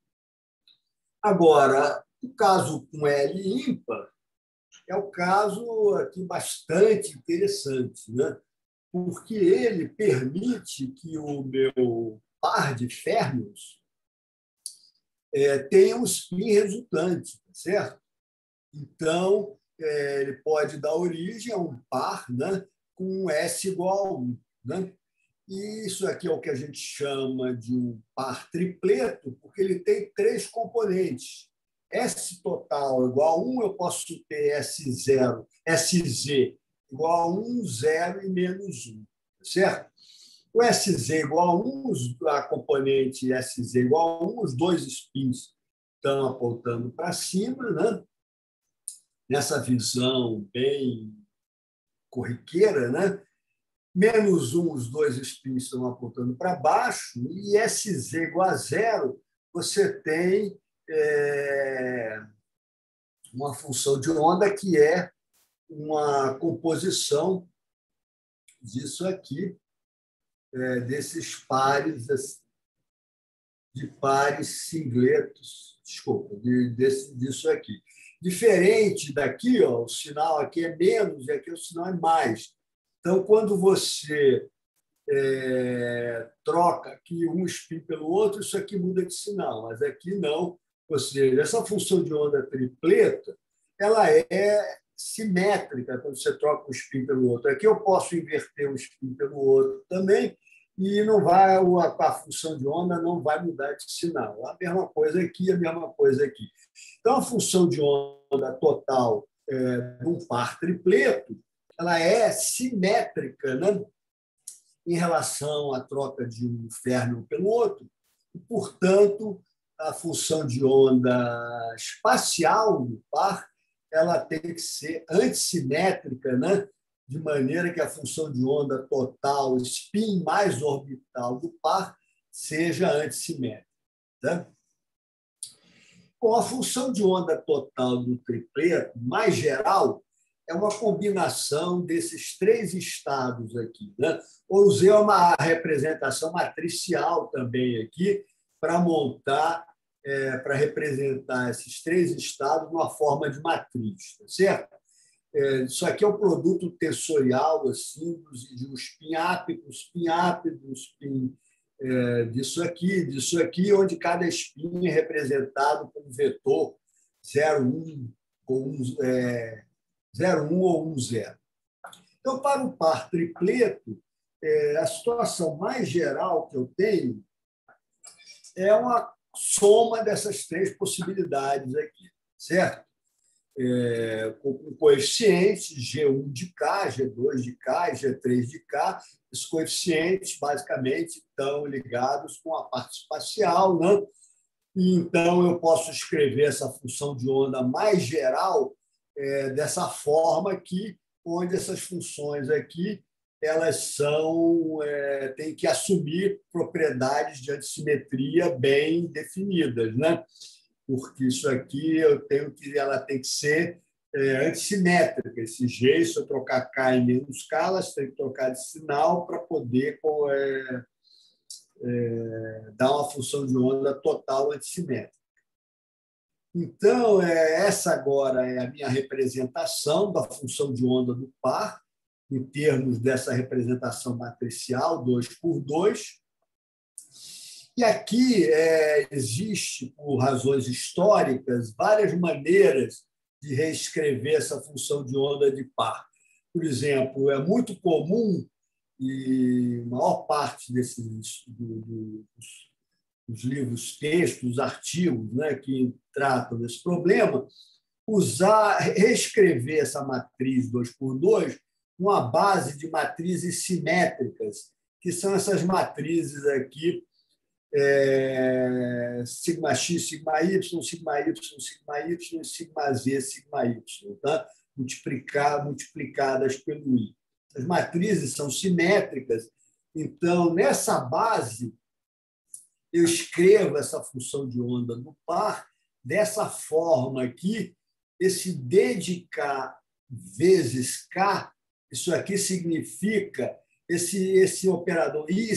Agora, o caso com L ímpar é o caso aqui bastante interessante, né? Porque ele permite que o meu par de férmions tenha um spin resultante, certo? Então, ele pode dar origem a um par, né, com S igual a 1. Né? E isso aqui é o que a gente chama de um par tripleto, porque ele tem 3 componentes. S total igual a 1, eu posso ter S0, SZ igual a 1, 0 e menos 1, certo? O SZ igual a 1, a componente SZ igual a 1, os dois spins estão apontando para cima, né? Nessa visão bem corriqueira, né? Menos 1, os dois spins estão apontando para baixo, e SZ igual a 0, você tem uma função de onda que é uma composição disso aqui, desses pares, de pares singletos, desculpa, disso aqui. Diferente daqui, ó, o sinal aqui é menos e aqui o sinal é mais. Então, quando você troca aqui um spin pelo outro, isso aqui muda de sinal, mas aqui não. Ou seja, essa função de onda tripleta, ela é simétrica quando você troca um spin pelo outro. Aqui eu posso inverter um spin pelo outro também, e não vai, a função de onda não vai mudar de sinal. A mesma coisa aqui, a mesma coisa aqui. Então, a função de onda total de um par tripleto, ela é simétrica, né, em relação à troca de um férmion pelo outro, e, portanto, a função de onda espacial do par ela tem que ser antissimétrica, né? De maneira que a função de onda total, spin mais orbital do par, seja antissimétrica. Tá? Com a função de onda total do tripleto, mais geral, é uma combinação desses 3 estados aqui. Né? Eu usei uma representação matricial também aqui para montar, para representar esses 3 estados numa forma de matriz, tá certo? Isso aqui é um produto tensorial assim, de um spin up, do spin disso aqui, onde cada spin é representado por um vetor 0,1 ou 1,0. Então, para o par tripleto, a situação mais geral que eu tenho é uma soma dessas três possibilidades aqui, certo? Com coeficientes G1 de K, G2 de K e G3 de K. Esses coeficientes, basicamente, estão ligados com a parte espacial, né? E, então, eu posso escrever essa função de onda mais geral dessa forma aqui, onde essas funções aqui elas têm que assumir propriedades de antissimetria bem definidas, né? Porque isso aqui ela tem que ser antissimétrica. Esse G, se eu trocar K em menos K, elas têm que trocar de sinal para poder dar uma função de onda total antissimétrica. Então, essa agora é a minha representação da função de onda do par, em termos dessa representação matricial 2 por 2. E aqui existe, por razões históricas, várias maneiras de reescrever essa função de onda de par. Por exemplo, é muito comum, e a maior parte dos livros, textos, artigos, né, que tratam desse problema, reescrever essa matriz 2 por 2 com a base de matrizes simétricas, que são essas matrizes aqui, sigma x, sigma y, sigma y, sigma y, sigma z, sigma y, tá? Multiplicadas pelo i. As matrizes são simétricas, então, nessa base, eu escrevo essa função de onda do par dessa forma aqui, esse d de k vezes k, isso aqui significa esse operador i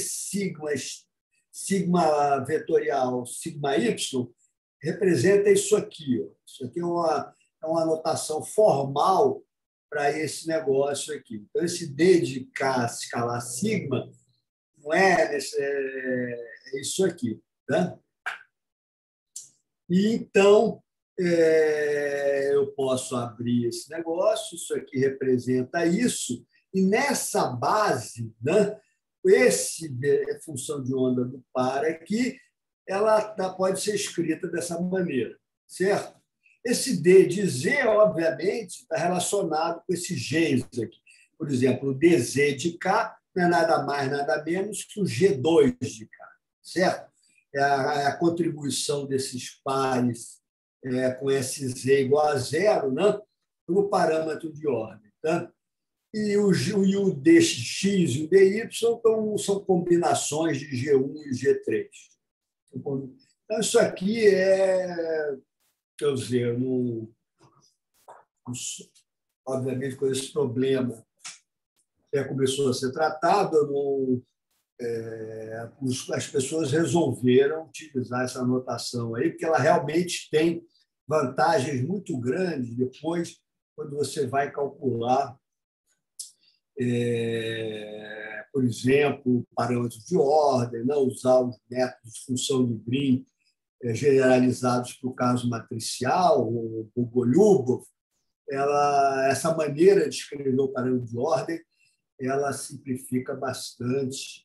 sigma vetorial sigma y representa isso aqui. Ó. Isso aqui é uma notação formal para esse negócio aqui. Então, esse d de k escalar sigma não é isso aqui. Tá? E, então, eu posso abrir esse negócio, isso aqui representa isso, e nessa base, né, função de onda do par aqui, ela pode ser escrita dessa maneira, certo? Esse D de Z, obviamente, está relacionado com esses Gs aqui. Por exemplo, o dz de K não é nada mais, nada menos que o G2 de K, certo? É a contribuição desses pares com esse Z igual a zero, né, para o parâmetro de ordem. Tá? E o dx e o dy são combinações de G1 e G3. Então, isso aqui quer dizer, obviamente, com esse problema começou a ser tratado, as pessoas resolveram utilizar essa notação aí, porque ela realmente tem vantagens muito grandes depois, quando você vai calcular, por exemplo, parâmetros de ordem, não usar os métodos de função de Green generalizados para o caso matricial, o Bogoliubov. Essa maneira de escrever o parâmetro de ordem ela simplifica bastante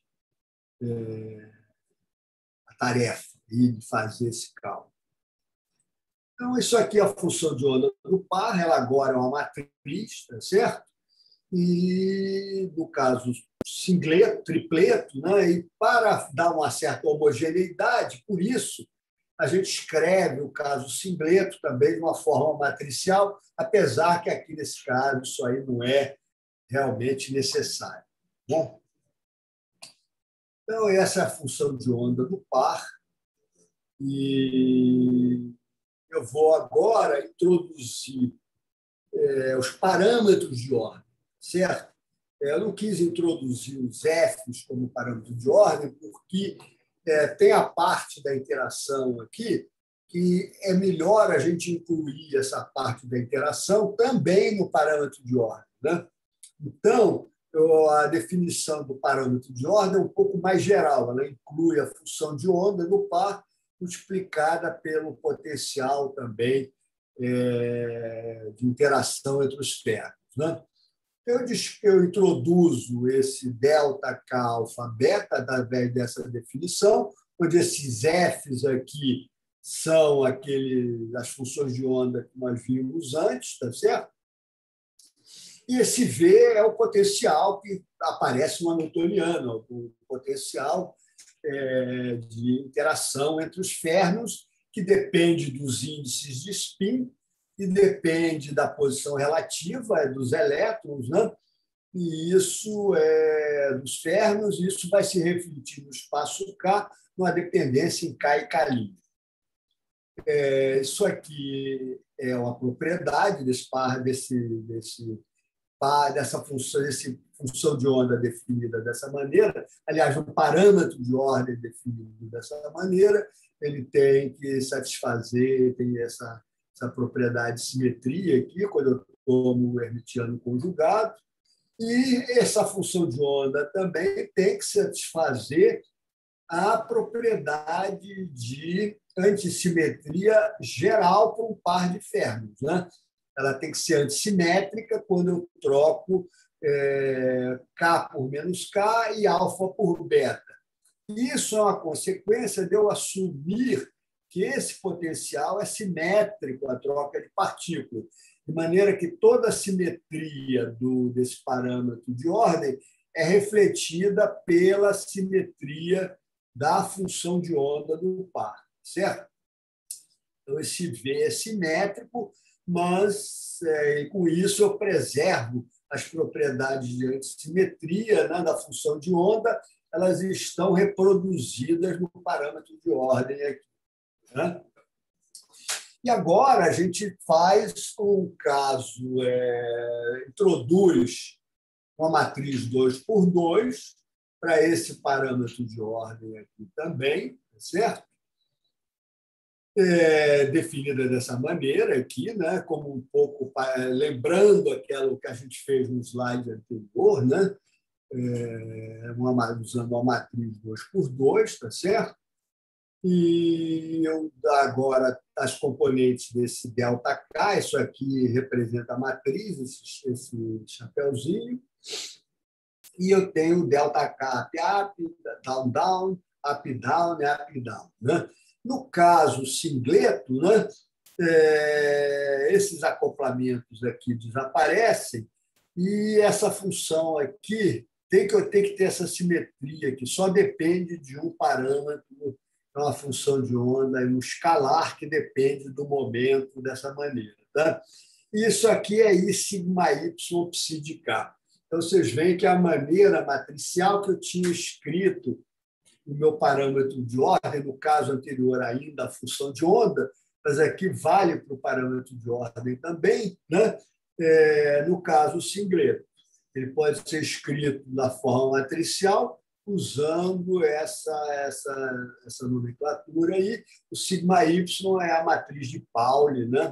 a tarefa de fazer esse cálculo. Então, isso aqui é a função de onda do par, ela agora é uma matriz, tá certo? E, no caso, singleto, tripleto, né? E para dar uma certa homogeneidade, por isso, a gente escreve o caso singleto também de uma forma matricial, apesar que aqui, nesse caso, isso aí não é realmente necessário. Bom, então, essa é a função de onda do par. E eu vou agora introduzir os parâmetros de ordem, certo? Eu não quis introduzir os Fs como parâmetro de ordem, porque tem a parte da interação aqui que é melhor a gente incluir essa parte da interação também no parâmetro de ordem, né? Então, a definição do parâmetro de ordem é um pouco mais geral. Ela inclui a função de onda no par, multiplicada pelo potencial também de interação entre os termos, né? Eu introduzo esse ΔK alfa beta através dessa definição, onde esses Fs aqui são as funções de onda que nós vimos antes, tá certo? E esse V é o potencial que aparece no hamiltoniano, o potencial de interação entre os férmions, que depende dos índices de spin e depende da posição relativa dos elétrons, né? E isso é dos férmions, e isso vai se refletir no espaço K, numa dependência em K e K'. Isso aqui é uma propriedade dessa função de onda definida dessa maneira. Aliás, um parâmetro de ordem definido dessa maneira, ele tem que satisfazer, tem essa propriedade de simetria aqui, quando eu tomo o hermitiano conjugado, e essa função de onda também tem que satisfazer a propriedade de antissimetria geral para um par de férmions, né? Ela tem que ser antissimétrica quando eu troco K por menos K e alfa por beta. Isso é uma consequência de eu assumir que esse potencial é simétrico à troca de partículas, de maneira que toda a simetria desse parâmetro de ordem é refletida pela simetria da função de onda do par, certo? Então, esse V é simétrico, mas com isso eu preservo as propriedades de antissimetria, né, da função de onda, elas estão reproduzidas no parâmetro de ordem aqui, né? E agora a gente faz um caso, introduz uma matriz 2x2 para esse parâmetro de ordem aqui também, certo? Definida dessa maneira aqui, né? Como um pouco lembrando aquilo que a gente fez no slide anterior, né? Usando uma matriz 2x2, tá certo? E eu agora as componentes desse ΔK, isso aqui representa a matriz, esse chapeuzinho, e eu tenho ΔK up-up, down-down, up-down e up-down, né? No caso singleto, né, esses acoplamentos aqui desaparecem e essa função aqui tem que ter essa simetria que só depende de um parâmetro, uma função de onda, um escalar que depende do momento dessa maneira, tá? Isso aqui é I sigma Y psi de K. Então, vocês veem que a maneira matricial que eu tinha escrito o meu parâmetro de ordem, no caso anterior ainda a função de onda, mas aqui vale para o parâmetro de ordem também, né? No caso singleto. Ele pode ser escrito da forma matricial, usando essa nomenclatura aí. O sigma Y é a matriz de Pauli, né?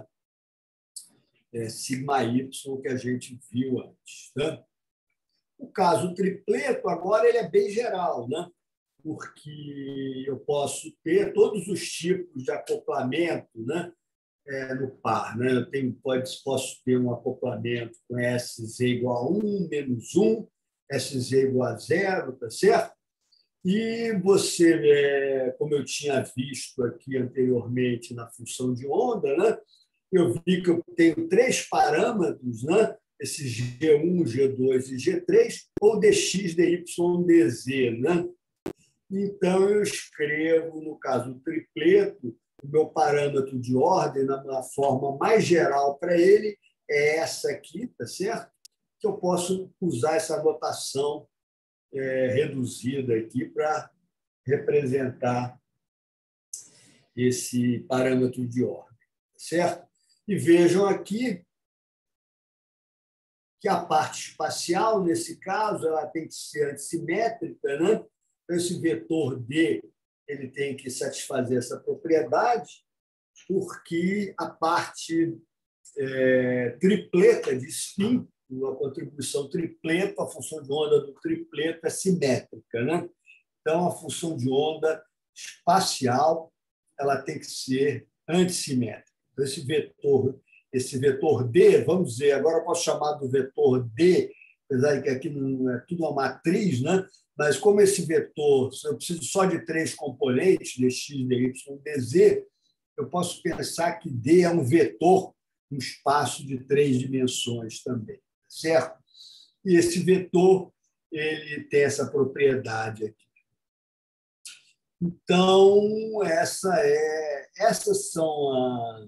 Sigma Y que a gente viu antes, né? O caso tripleto, agora, ele é bem geral, né? Porque eu posso ter todos os tipos de acoplamento, né? No par, né? Posso ter um acoplamento com SZ igual a 1, menos 1, SZ igual a 0, tá certo? E você, como eu tinha visto aqui anteriormente na função de onda, né? Eu vi que eu tenho 3 parâmetros, né? Esses G1, G2 e G3, ou dx, dy, dz, né? Então, eu escrevo, no caso do tripleto, o meu parâmetro de ordem, na forma mais geral para ele, é essa aqui, tá certo? Que eu posso usar essa notação reduzida aqui para representar esse parâmetro de ordem, certo? E vejam aqui que a parte espacial, nesse caso, ela tem que ser antissimétrica, né? Esse vetor D ele tem que satisfazer essa propriedade, porque a parte tripleta de spin, a contribuição tripleta, a função de onda do tripleto é simétrica, né? Então, a função de onda espacial ela tem que ser antissimétrica. Então, esse vetor D, vamos dizer, agora eu posso chamar do vetor D apesar de que aqui não é tudo uma matriz, né? Mas como esse vetor, se eu preciso só de 3 componentes, dx, dy, dz, eu posso pensar que D é um vetor, um espaço de 3 dimensões também, certo? E esse vetor ele tem essa propriedade aqui. Então, essas são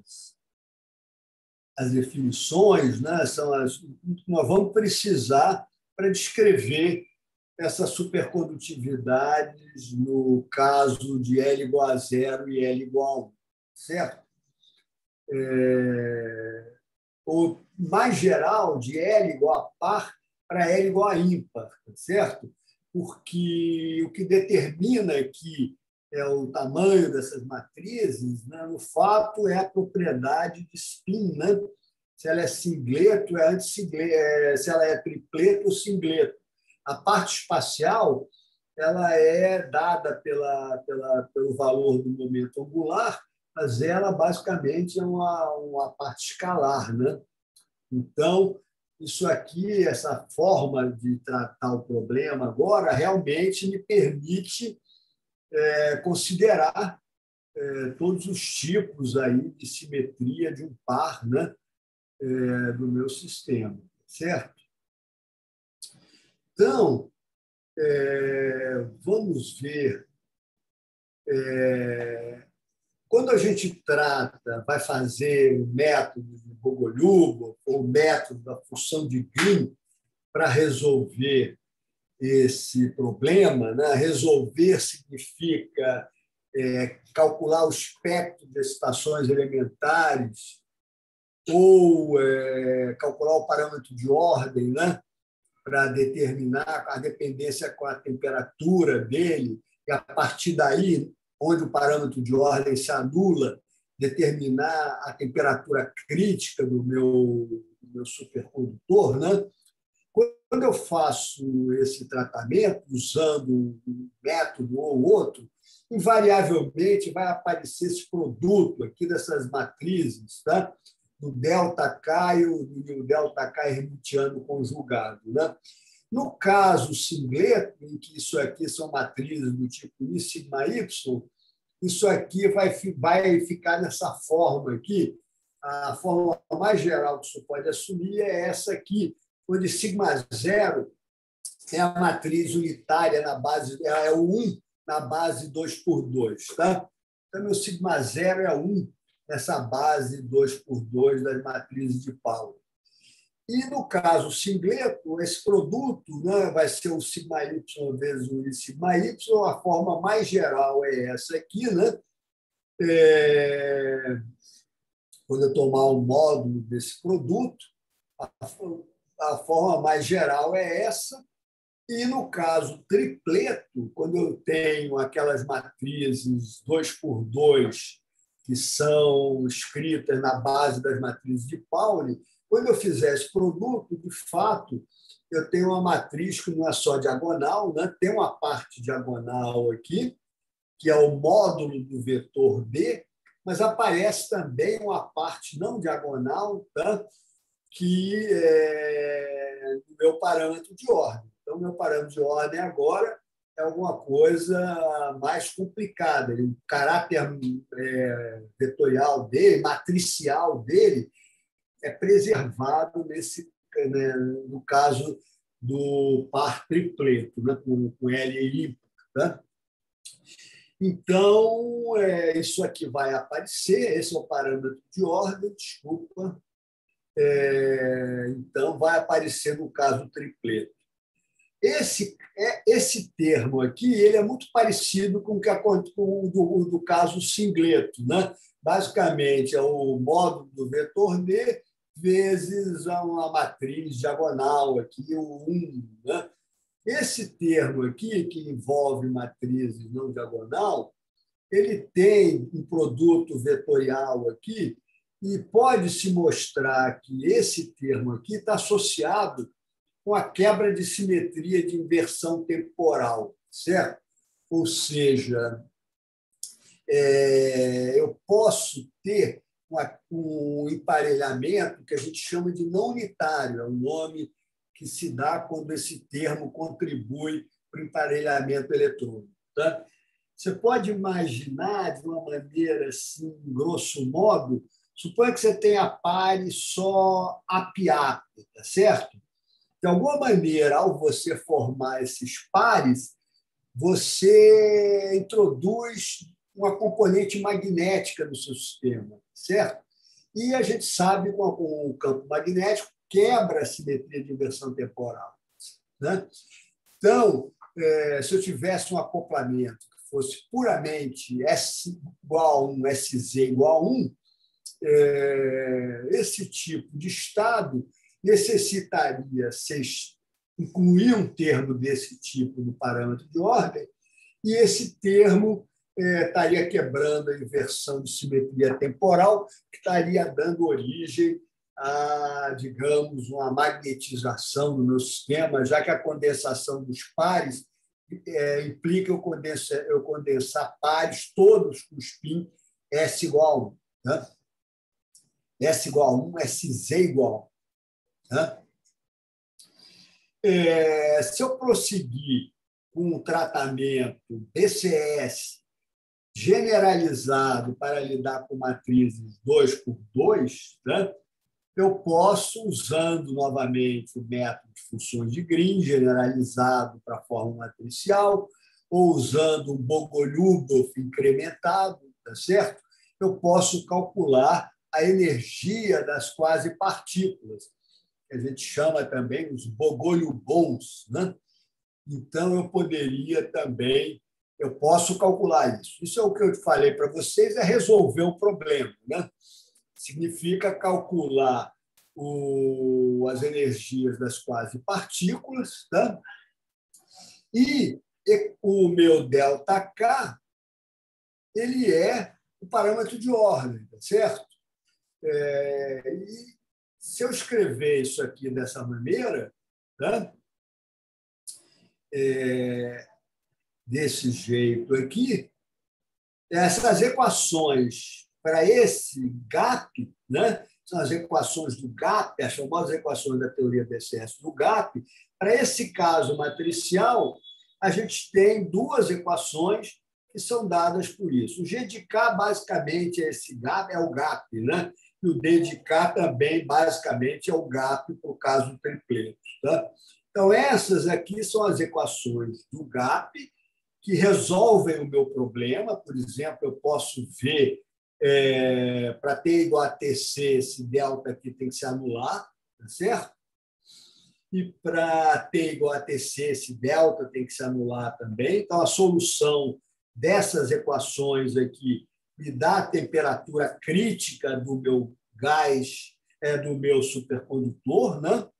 as definições, né? São as que nós vamos precisar para descrever essas supercondutividades no caso de L igual a 0 e L igual a 1, certo? O mais geral de L igual a par para L igual a ímpar, certo? Porque o que determina aqui é o tamanho dessas matrizes, né? No fato, é a propriedade de spin, né? Se ela é singleto, é antissingleto, se ela é tripleto ou singleto. A parte espacial ela é dada pelo valor do momento angular, mas ela basicamente é uma parte escalar, né? Então, isso aqui, essa forma de tratar o problema agora, realmente me permite considerar todos os tipos aí de simetria de um par, né, do meu sistema, certo? Então, vamos ver. Quando a gente vai fazer o método de Bogoliubov ou o método da função de Green para resolver esse problema, né? Resolver significa calcular o espectro de excitações elementares ou calcular o parâmetro de ordem, né? Para determinar a dependência com a temperatura dele, e a partir daí, onde o parâmetro de ordem se anula, determinar a temperatura crítica do meu supercondutor, né? Quando eu faço esse tratamento, usando um método ou outro, invariavelmente vai aparecer esse produto aqui dessas matrizes, tá? Do ΔK e o ΔK hermitiano conjugado, né? No caso singleto, em que isso aqui são matrizes do tipo I sigma Y, isso aqui vai ficar nessa forma aqui. A forma mais geral que isso pode assumir é essa aqui, onde sigma zero é a matriz unitária na base, é o 1 na base 2 por 2, tá? Então, meu sigma zero é 1 nessa base 2 por 2 das matrizes de Pauli. E, no caso singleto, esse produto, né, vai ser o sigma y vezes o I sigma y. A forma mais geral é essa aqui, né? Quando eu tomar o módulo desse produto, a forma mais geral é essa. E, no caso tripleto, quando eu tenho aquelas matrizes 2 por 2 que são escritas na base das matrizes de Pauli, quando eu fizer esse produto, de fato, eu tenho uma matriz que não é só diagonal, né? Tem uma parte diagonal aqui, que é o módulo do vetor D, mas aparece também uma parte não diagonal, tá? Que é o meu parâmetro de ordem. Então, meu parâmetro de ordem agora é alguma coisa mais complicada. O caráter vetorial dele, matricial dele, é preservado né, no caso do par tripleto, né, com L ímpar. Tá? Então, isso aqui vai aparecer, esse é o parâmetro de ordem, desculpa. Então, vai aparecer no caso tripleto. Esse termo aqui ele é muito parecido com o do caso singleto. Né? Basicamente, é o módulo do vetor D vezes uma matriz diagonal, aqui, o 1. Né? Esse termo aqui, que envolve matrizes não diagonal, ele tem um produto vetorial aqui e pode-se mostrar que esse termo aqui está associado com a quebra de simetria de inversão temporal, certo? Ou seja, eu posso ter um emparelhamento que a gente chama de não unitário, é um nome que se dá quando esse termo contribui para o emparelhamento eletrônico. Tá? Você pode imaginar, de uma maneira assim, grosso modo, suponha que você tenha pares só AP-AP, tá certo? De alguma maneira, ao você formar esses pares, você introduz uma componente magnética no seu sistema, certo? E a gente sabe que o campo magnético quebra a simetria de inversão temporal. Né? Então, se eu tivesse um acoplamento que fosse puramente S igual a 1, SZ igual a 1, esse tipo de estado necessitaria incluir um termo desse tipo no parâmetro de ordem, e esse termo estaria quebrando a inversão de simetria temporal, que estaria dando origem a, digamos, uma magnetização no meu sistema, já que a condensação dos pares implica eu condensar pares todos com spin S igual a 1. Né? S igual a 1, SZ igual a 1. Né? Se eu prosseguir com um tratamento BCS generalizado para lidar com matrizes 2x2, né? Eu posso, usando novamente o método de funções de Green, generalizado para a forma matricial, ou usando o Bogoliubov incrementado, tá certo? Eu posso calcular a energia das quasi-partículas, que a gente chama também os Bogoliubons, né? Então, eu posso calcular isso. Isso é o que eu falei para vocês, é resolver o problema, né? Significa calcular as energias das quasi-partículas, tá? E o meu ΔK ele é o parâmetro de ordem, tá certo? E se eu escrever isso aqui dessa maneira, tá? Desse jeito aqui, essas equações para esse gap, né? São as equações do gap, as famosas equações da teoria BCS do gap. Para esse caso matricial, a gente tem duas equações que são dadas por isso. O G de K, basicamente, é o gap, né? E o D de K também, basicamente, é o gap para o caso do tripleto. Tá? Então, essas aqui são as equações do gap que resolvem o meu problema. Por exemplo, eu posso ver, para T igual a TC, esse delta aqui tem que se anular, tá certo? E para T igual a TC, esse delta tem que se anular também. Então, a solução dessas equações aqui me dá a temperatura crítica do meu gás, do meu supercondutor, né?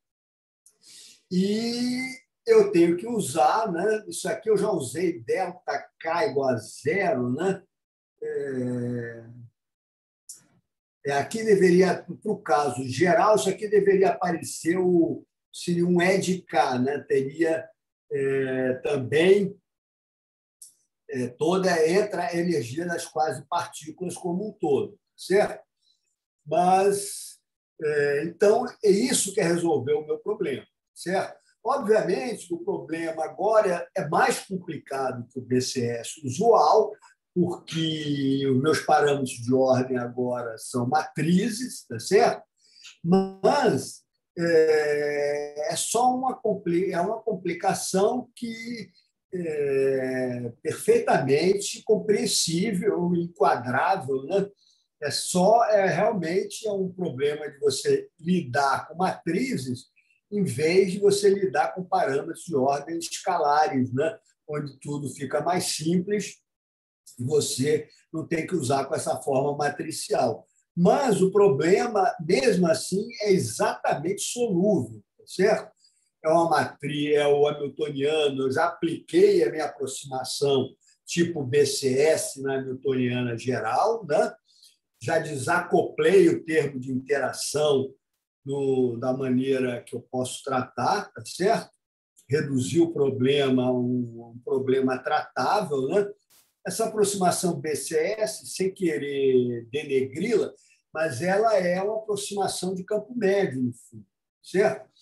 E eu tenho que usar, né? Isso aqui eu já usei ΔK igual a zero, né? Aqui deveria, para o caso geral, isso aqui deveria aparecer seria um E de K, né? Teria também entra a energia das quasi-partículas como um todo, certo? Mas, então, é isso que é resolver o meu problema, certo? Obviamente, o problema agora é mais complicado que o BCS usual, porque os meus parâmetros de ordem agora são matrizes, tá certo? Mas é só uma complicação que é perfeitamente compreensível, enquadrável, né? Realmente um problema de você lidar com matrizes em vez de você lidar com parâmetros de ordem escalares, né? Onde tudo fica mais simples e você não tem que usar com essa forma matricial. Mas o problema, mesmo assim, é exatamente solúvel, certo? É uma matriz, é o hamiltoniano, eu já apliquei a minha aproximação tipo BCS na hamiltoniana geral, né? Já desacoplei o termo de interação da maneira que eu posso tratar, tá certo? Reduzir o problema a um problema tratável, né? Essa aproximação BCS, sem querer denegri-la, mas ela é uma aproximação de campo médio, no fundo, certo?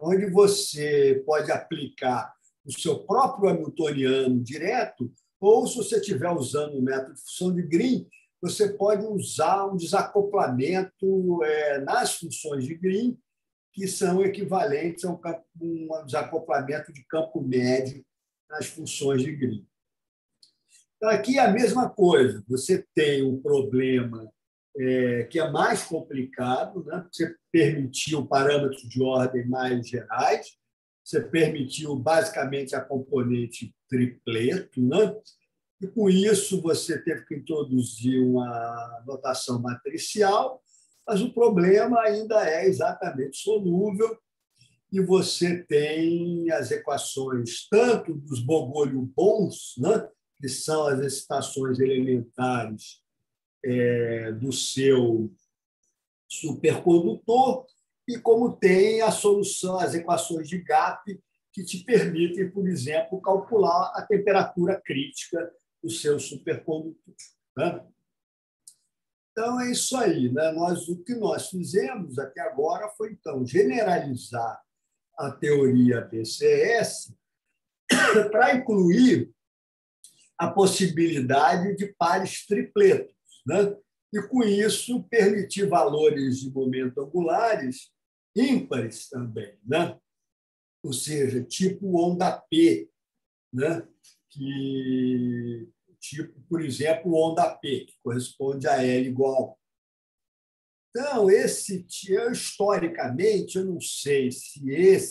onde você pode aplicar o seu próprio hamiltoniano direto, ou, se você estiver usando o método de função de Green, você pode usar um desacoplamento nas funções de Green, que são equivalentes a um desacoplamento de campo médio nas funções de Green. Então, aqui é a mesma coisa. Você tem um problema que é mais complicado, né? Você permitiu parâmetros de ordem mais gerais, você permitiu basicamente a componente tripleto, né? E, com isso, você teve que introduzir uma notação matricial, mas o problema ainda é exatamente solúvel, e você tem as equações tanto dos Bogoliu bons, né? Que são as excitações elementares do seu supercondutor, e como tem a solução, as equações de Gap, que te permitem, por exemplo, calcular a temperatura crítica do seu supercondutor. Né? Então, é isso aí. Né? O que nós fizemos até agora foi, então, generalizar a teoria BCS para incluir a possibilidade de pares tripletos, né? E, com isso, permitir valores de momento angulares ímpares também, né? Ou seja, tipo onda P, né? Tipo, por exemplo, onda P, que corresponde a L igual. Então, historicamente, eu não sei se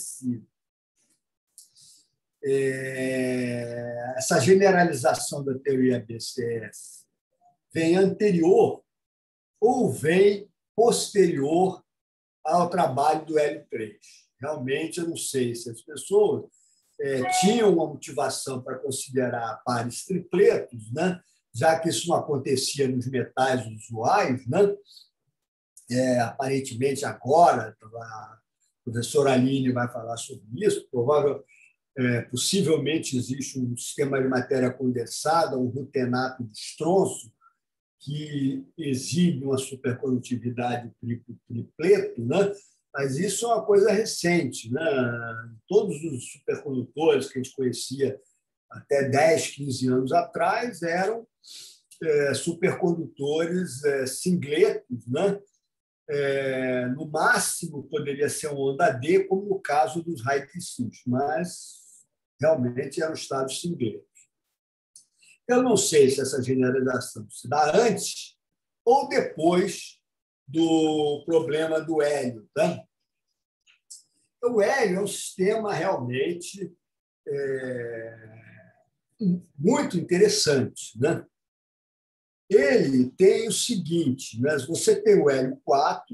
essa generalização da teoria BCS vem anterior ou vem posterior ao trabalho do L3. Realmente, eu não sei se as pessoas tinham uma motivação para considerar pares tripletos, né? Já que isso não acontecia nos metais usuais, né? Aparentemente, agora, a professora Aline vai falar sobre isso, possivelmente existe um sistema de matéria condensada, um rutenato de estronço, que exibe uma supercondutividade tripleto, né? Mas isso é uma coisa recente. Né? Todos os supercondutores que a gente conhecia até 10, 15 anos atrás eram supercondutores singletos, né? No máximo, poderia ser um onda D, como no caso dos Raikissus, mas realmente eram estados singletos. Eu não sei se essa generalização se dá antes ou depois do problema do hélio. Tá? O hélio é um sistema realmente muito interessante. Né? Ele tem o seguinte, né? Você tem o hélio 4,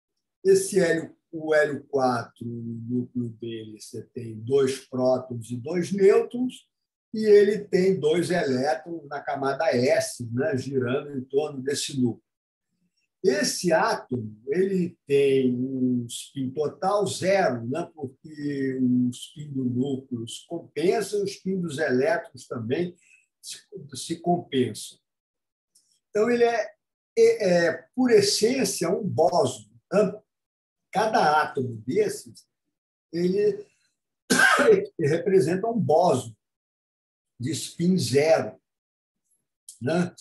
o hélio 4, no núcleo dele, você tem 2 prótons e 2 nêutrons, e ele tem 2 elétrons na camada S, né, girando em torno desse núcleo. Esse átomo ele tem um spin total zero, né, porque o spin do núcleo se compensa e o spin dos elétrons também se compensam. Então, ele por essência, um bóson. Né? Cada átomo desses ele representa um bóson de spin zero. Né?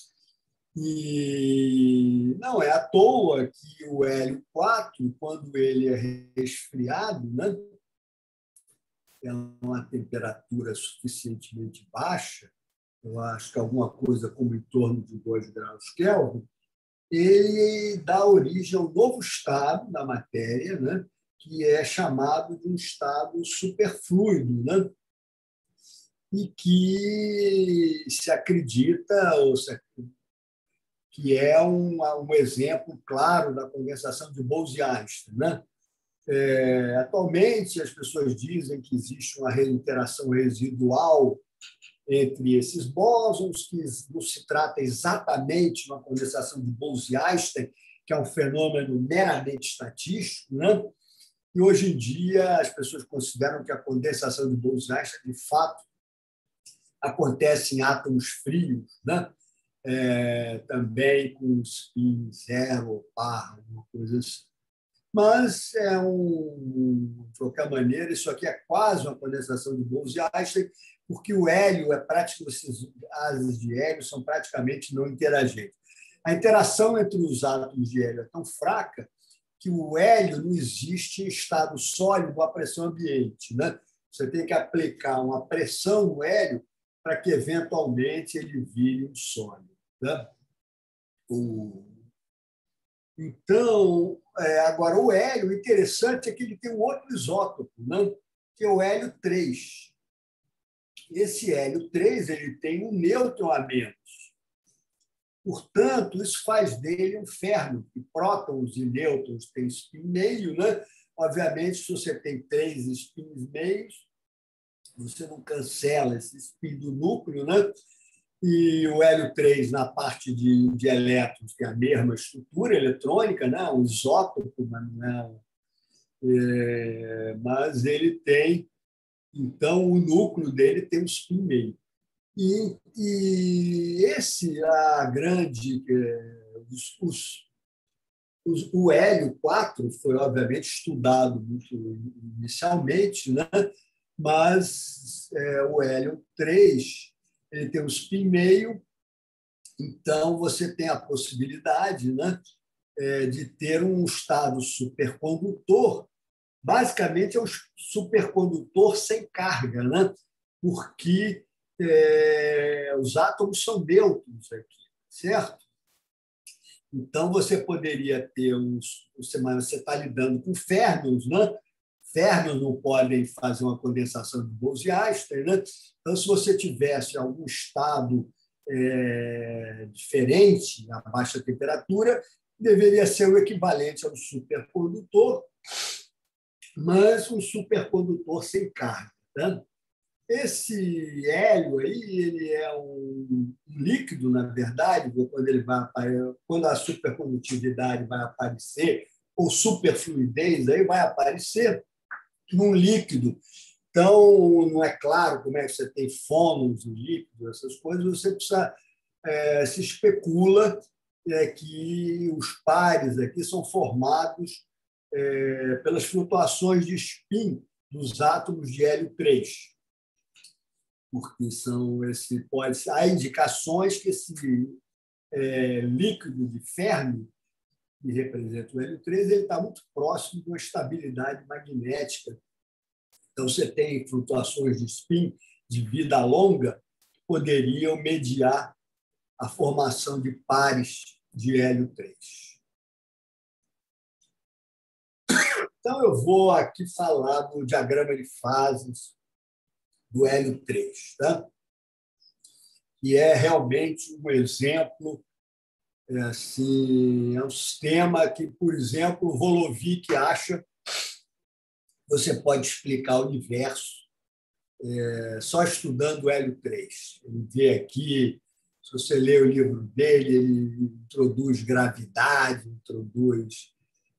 E não é à toa que o hélio 4, quando ele é resfriado, né? É uma temperatura suficientemente baixa, eu acho que alguma coisa como em torno de 2 graus Kelvin, ele dá origem a um novo estado da matéria, né? Que é chamado de um estado superfluido, né? E que se acredita, que é um exemplo claro da condensação de Bose-Einstein. Né? Atualmente, as pessoas dizem que existe uma interação residual entre esses bósons, que não se trata exatamente de uma condensação de Bose-Einstein, que é um fenômeno meramente estatístico. Né? E, hoje em dia, as pessoas consideram que a condensação de Bose-Einstein, de fato, acontece em átomos frios, né? Também com spin zero ou par, alguma coisa assim. Mas, de qualquer maneira, isso aqui é quase uma condensação de Bose-Einstein, porque o hélio esses asas de hélio são praticamente não interagentes. A interação entre os átomos de hélio é tão fraca que o hélio não existe em estado sólido à pressão ambiente, né? Você tem que aplicar uma pressão no hélio para que, eventualmente, ele vire um sólido, né? Então, agora, o hélio, o interessante é que ele tem um outro isótopo, né? Que é o hélio 3. Esse hélio 3 ele tem um nêutron a menos. Portanto, isso faz dele um férmio, que prótons e nêutrons têm spin meio, né? Obviamente, se você tem 3 spins meios, você não cancela esse spin do núcleo, né? E o hélio 3, na parte de elétrons, tem a mesma estrutura eletrônica, né? Um isótopo, mas não mas ele tem, então, o núcleo dele tem um spin meio. E esse, a grande, o hélio 4 foi, obviamente, estudado muito inicialmente, né? Mas o hélio 3 ele tem um spin meio, então você tem a possibilidade, né, de ter um estado supercondutor. Basicamente, é um supercondutor sem carga, né? Porque os átomos são nêutrons aqui, certo? Então, você poderia ter você está lidando com férmions, né? Férmions não podem fazer uma condensação de Bose-Einstein, né? Então, se você tivesse algum estado diferente a baixa temperatura, deveria ser o equivalente a um supercondutor, mas um supercondutor sem carga, né? Esse hélio aí, ele é um líquido, na verdade, quando a supercondutividade vai aparecer, ou superfluidez aí vai aparecer num líquido. Então, não é claro como é que você tem fônons no líquido, essas coisas, você precisa, se especula que os pares aqui são formados pelas flutuações de spin dos átomos de hélio 3. Porque há indicações que esse líquido de Fermi, que representa o hélio 3, ele está muito próximo de uma estabilidade magnética. Então, você tem flutuações de spin de vida longa que poderiam mediar a formação de pares de hélio 3. Então, eu vou aqui falar do diagrama de fases do hélio 3, tá? Que é realmente um exemplo, assim, é um sistema que, por exemplo, o Volovik acha que você pode explicar o universo só estudando o hélio 3. Ele vê aqui, se você lê o livro dele, ele introduz gravidade, introduz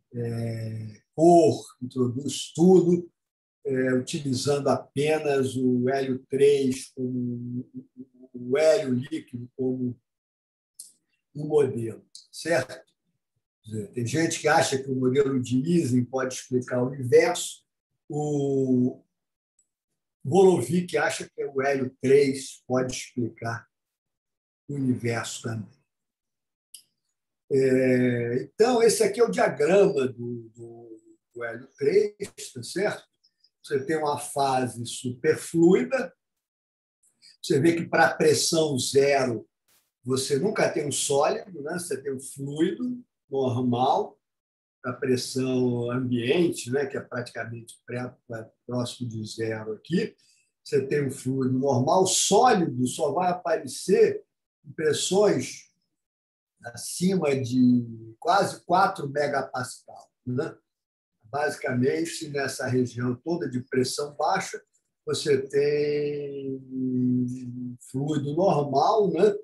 cor, introduz tudo, utilizando apenas o hélio 3 como o hélio líquido como um modelo, certo? Tem gente que acha que o modelo de Ising pode explicar o universo, o Volovik acha que o hélio 3 pode explicar o universo também. Então, esse aqui é o diagrama do hélio 3, tá certo? Você tem uma fase superfluida, você vê que para pressão zero você nunca tem um sólido, né? Você tem um fluido normal, a pressão ambiente, né? Que é praticamente próximo de zero aqui. Você tem um fluido normal, sólido só vai aparecer em pressões acima de quase 4 megapascal, né? Basicamente, nessa região toda de pressão baixa, você tem fluido normal, né?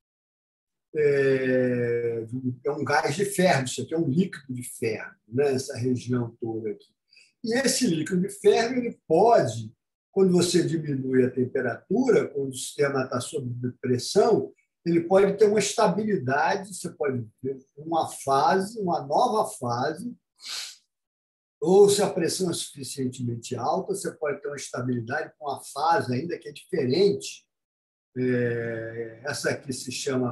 É um gás de ferro, isso aqui é um líquido de ferro, né? Essa região toda aqui. E esse líquido de ferro, ele pode, quando você diminui a temperatura, quando o sistema está sob pressão, ele pode ter uma estabilidade, você pode ter uma nova fase, Ou se a pressão é suficientemente alta, você pode ter uma estabilidade com uma fase ainda que é diferente. Essa aqui se chama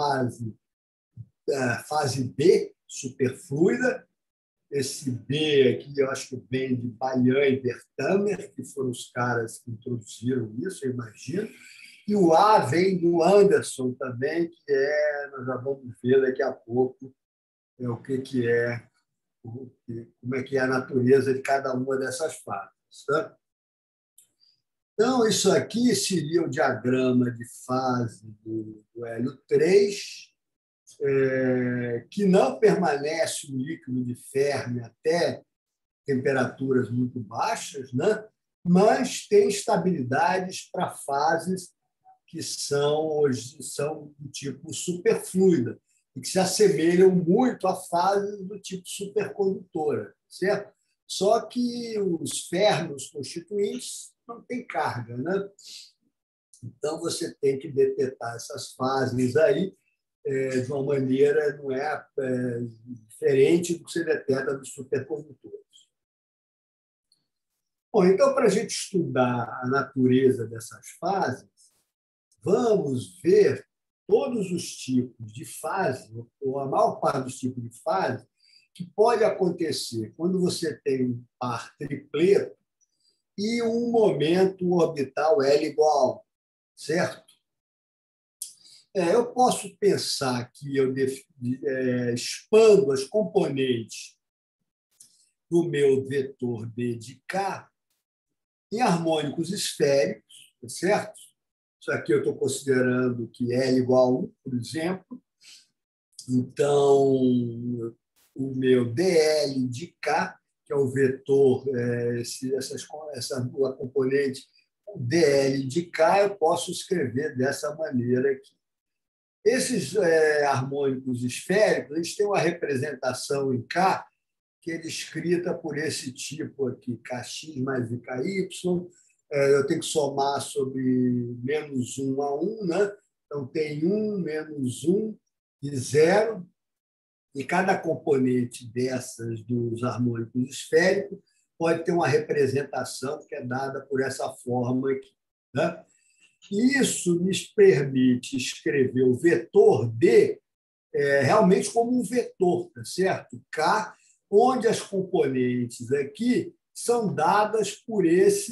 fase B, superfluida. Esse B aqui, eu acho que vem de Bayan e Wertheimer, que foram os caras que introduziram isso, eu imagino. E o A vem do Anderson também, nós já vamos ver daqui a pouco o que é, como é que é a natureza de cada uma dessas fases. Tá? Então, isso aqui seria o diagrama de fase do hélio 3, que não permanece um líquido de Fermi até temperaturas muito baixas, né? Mas tem estabilidades para fases que são do tipo superfluida e que se assemelham muito a fases do tipo supercondutora, certo? Só que os fermions constituintes não têm carga, né? Então, você tem que detectar essas fases aí de uma maneira não diferente do que você detecta dos supercondutores. Bom, então, para a gente estudar a natureza dessas fases, vamos ver todos os tipos de fase, ou a maior parte dos tipos de fase, que pode acontecer quando você tem um par tripleto e um momento orbital L igual a 1, certo? Eu posso pensar que eu expando as componentes do meu vetor D de K em harmônicos esféricos, certo? Isso aqui eu estou considerando que L igual a 1, por exemplo. Então, o meu DL de K, que é o vetor, a componente DL de K, eu posso escrever dessa maneira aqui. Esses harmônicos esféricos, eles têm uma representação em K, que é descrita por esse tipo aqui, Kx mais IKY. Eu tenho que somar sobre menos 1 a 1, né? Então, tem 1, menos 1 e 0. E cada componente dessas dos harmônicos esféricos pode ter uma representação que é dada por essa forma aqui, né? Isso me permite escrever o vetor D realmente como um vetor, tá certo? K, onde as componentes aqui são dadas por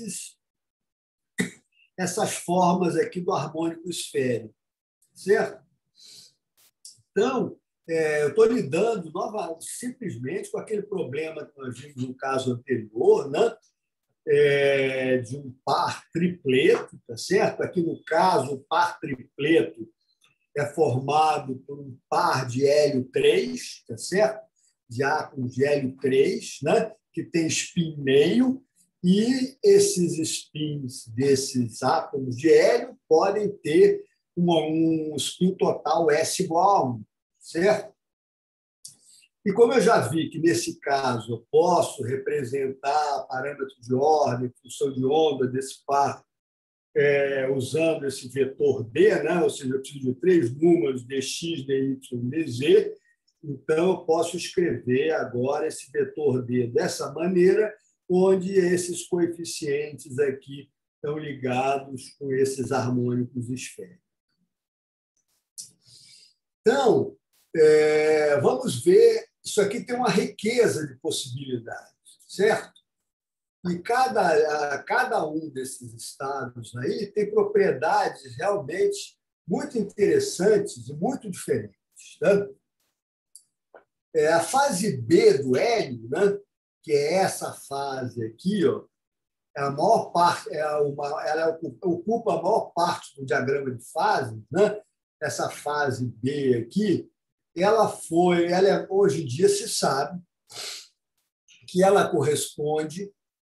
essas formas aqui do harmônico esférico, certo? Então, eu estou lidando simplesmente com aquele problema que nós vimos no caso anterior, né? De um par tripleto, tá certo? Aqui no caso, o par tripleto é formado por um par de hélio 3, tá certo? De átomos de hélio 3, né? Que tem spin meio, e esses spins desses átomos de hélio podem ter um spin total S igual a 1, certo? E como eu já vi que, nesse caso, eu posso representar parâmetro de ordem, função de onda desse par, usando esse vetor D, né? Ou seja, eu preciso de 3 números dx, dy, dz, então eu posso escrever agora esse vetor D dessa maneira, onde esses coeficientes aqui estão ligados com esses harmônicos esféricos. Então, vamos ver, isso aqui tem uma riqueza de possibilidades, certo? E cada um desses estados aí tem propriedades realmente muito interessantes e muito diferentes. Tá? A fase B do hélio, né, que é essa fase aqui, ó, a maior parte, ela ocupa a maior parte do diagrama de fases, né? Essa fase B aqui, hoje em dia se sabe que ela corresponde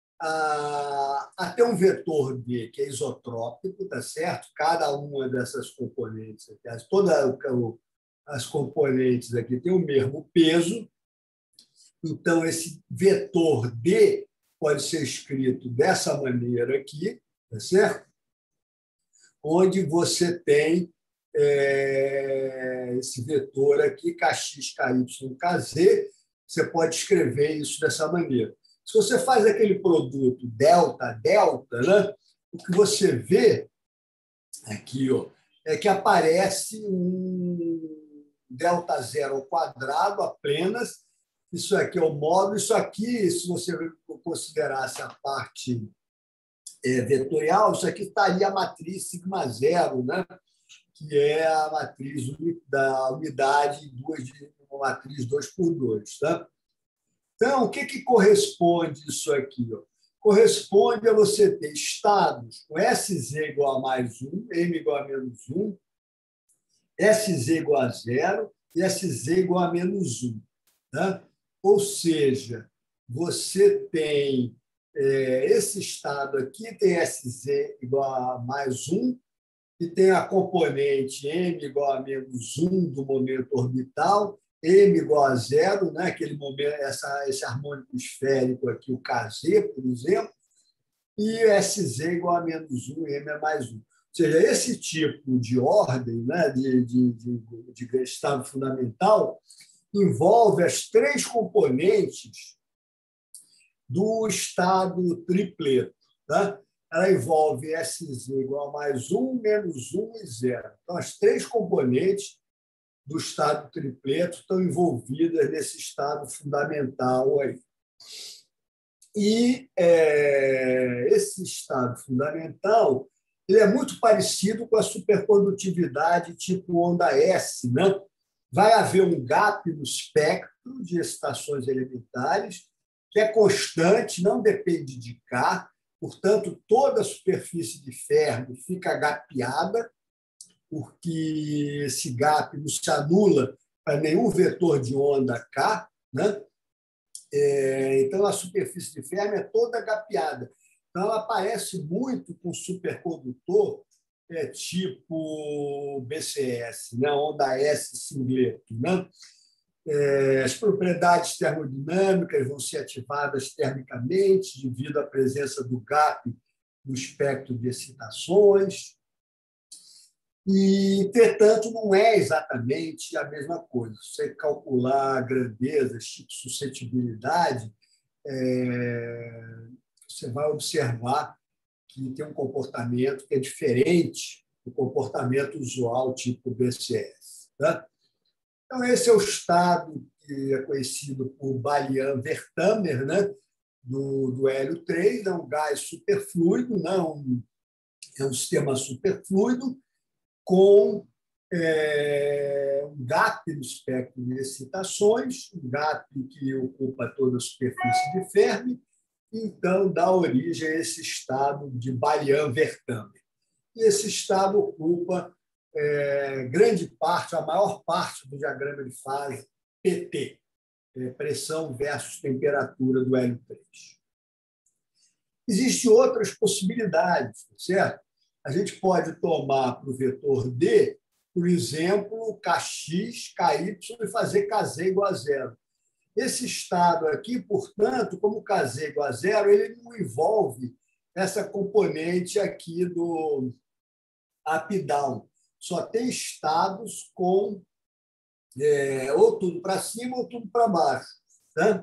a ter um vetor D que é isotrópico, tá certo? Cada uma dessas componentes, todas as componentes aqui têm o mesmo peso. Então, esse vetor D pode ser escrito dessa maneira aqui, tá certo? Onde você tem esse vetor aqui, Kx, Ky, Kz, você pode escrever isso dessa maneira. Se você faz aquele produto delta-delta, né, o que você vê aqui, ó, é que aparece um delta zero ao quadrado apenas. Isso aqui é o módulo. Isso aqui, se você considerasse a parte vetorial, isso aqui estaria a matriz sigma zero, né? Que é a matriz da unidade uma matriz 2 por 2. Tá? Então, o que corresponde isso aqui? Ó? Corresponde a você ter estados com Sz igual a mais 1, M igual a menos 1, Sz igual a 0 e Sz igual a menos 1. Tá? Ou seja, você tem esse estado aqui, tem Sz igual a mais 1, e tem a componente m igual a menos 1 do momento orbital, m igual a 0, né? Aquele momento, esse harmônico esférico aqui, o Kz, por exemplo, e Sz igual a menos 1, m é mais 1. Ou seja, esse tipo de ordem, né, de estado fundamental envolve as três componentes do estado tripleto. Tá? Ela envolve Sz igual a mais 1, menos 1 e 0. Então, as três componentes do estado tripleto estão envolvidas nesse estado fundamental aí. E esse estado fundamental ele é muito parecido com a supercondutividade tipo onda S. Né? Vai haver um gap no espectro de excitações elementares, que é constante, não depende de K, portanto, toda a superfície de Fermi fica gapeada, porque esse gap não se anula para nenhum vetor de onda K. Né? Então, a superfície de Fermi é toda gapeada. Então, ela parece muito com supercondutor tipo BCS, né? Onda S singleto. Né? As propriedades termodinâmicas vão ser ativadas termicamente devido à presença do gap no espectro de excitações. E, entretanto, não é exatamente a mesma coisa. Se você calcular grandezas, tipo suscetibilidade, você vai observar que tem um comportamento que é diferente do comportamento usual tipo BCS. Tá? Então, esse é o estado que é conhecido por Balian-Wertheimer, né? do hélio 3, é um gás superfluido, né? É um sistema superfluido com um gap no espectro de excitações, um gap que ocupa toda a superfície de Fermi, então dá origem a esse estado de Balian-Wertheimer. E esse estado ocupa grande parte, a maior parte do diagrama de fase PT, pressão versus temperatura do hélio 3. Existem outras possibilidades, certo? A gente pode tomar para o vetor D, por exemplo, Kx, Ky e fazer Kz igual a 0. Esse estado aqui, portanto, como Kz igual a 0, ele não envolve essa componente aqui do up-down. Só tem estados com ou tudo para cima ou tudo para baixo. Tá?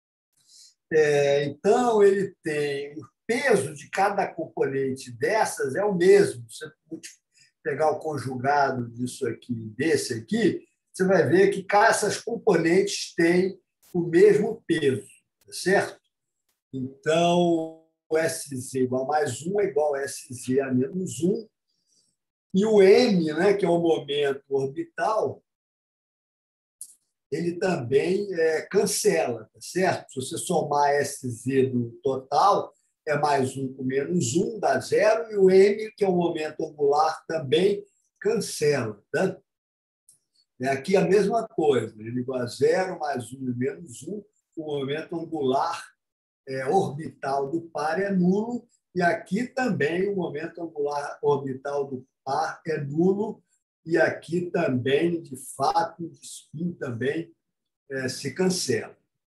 Então, ele tem o peso de cada componente dessas é o mesmo. Se você pegar o conjugado disso aqui, desse aqui, você vai ver que essas componentes têm o mesmo peso, certo? Então, o Sz igual a mais 1 é igual a Sz a menos 1. E o m, né, que é o momento orbital, ele também cancela, tá certo? Se você somar Sz do total, é mais 1 com menos 1, dá 0, e o m, que é o momento angular, também cancela. Tá? Aqui a mesma coisa, ele igual a 0, mais 1 e menos 1, o momento angular orbital do par é nulo, e aqui também o momento angular orbital do par é nulo, e aqui também, de fato, o spin também se cancela.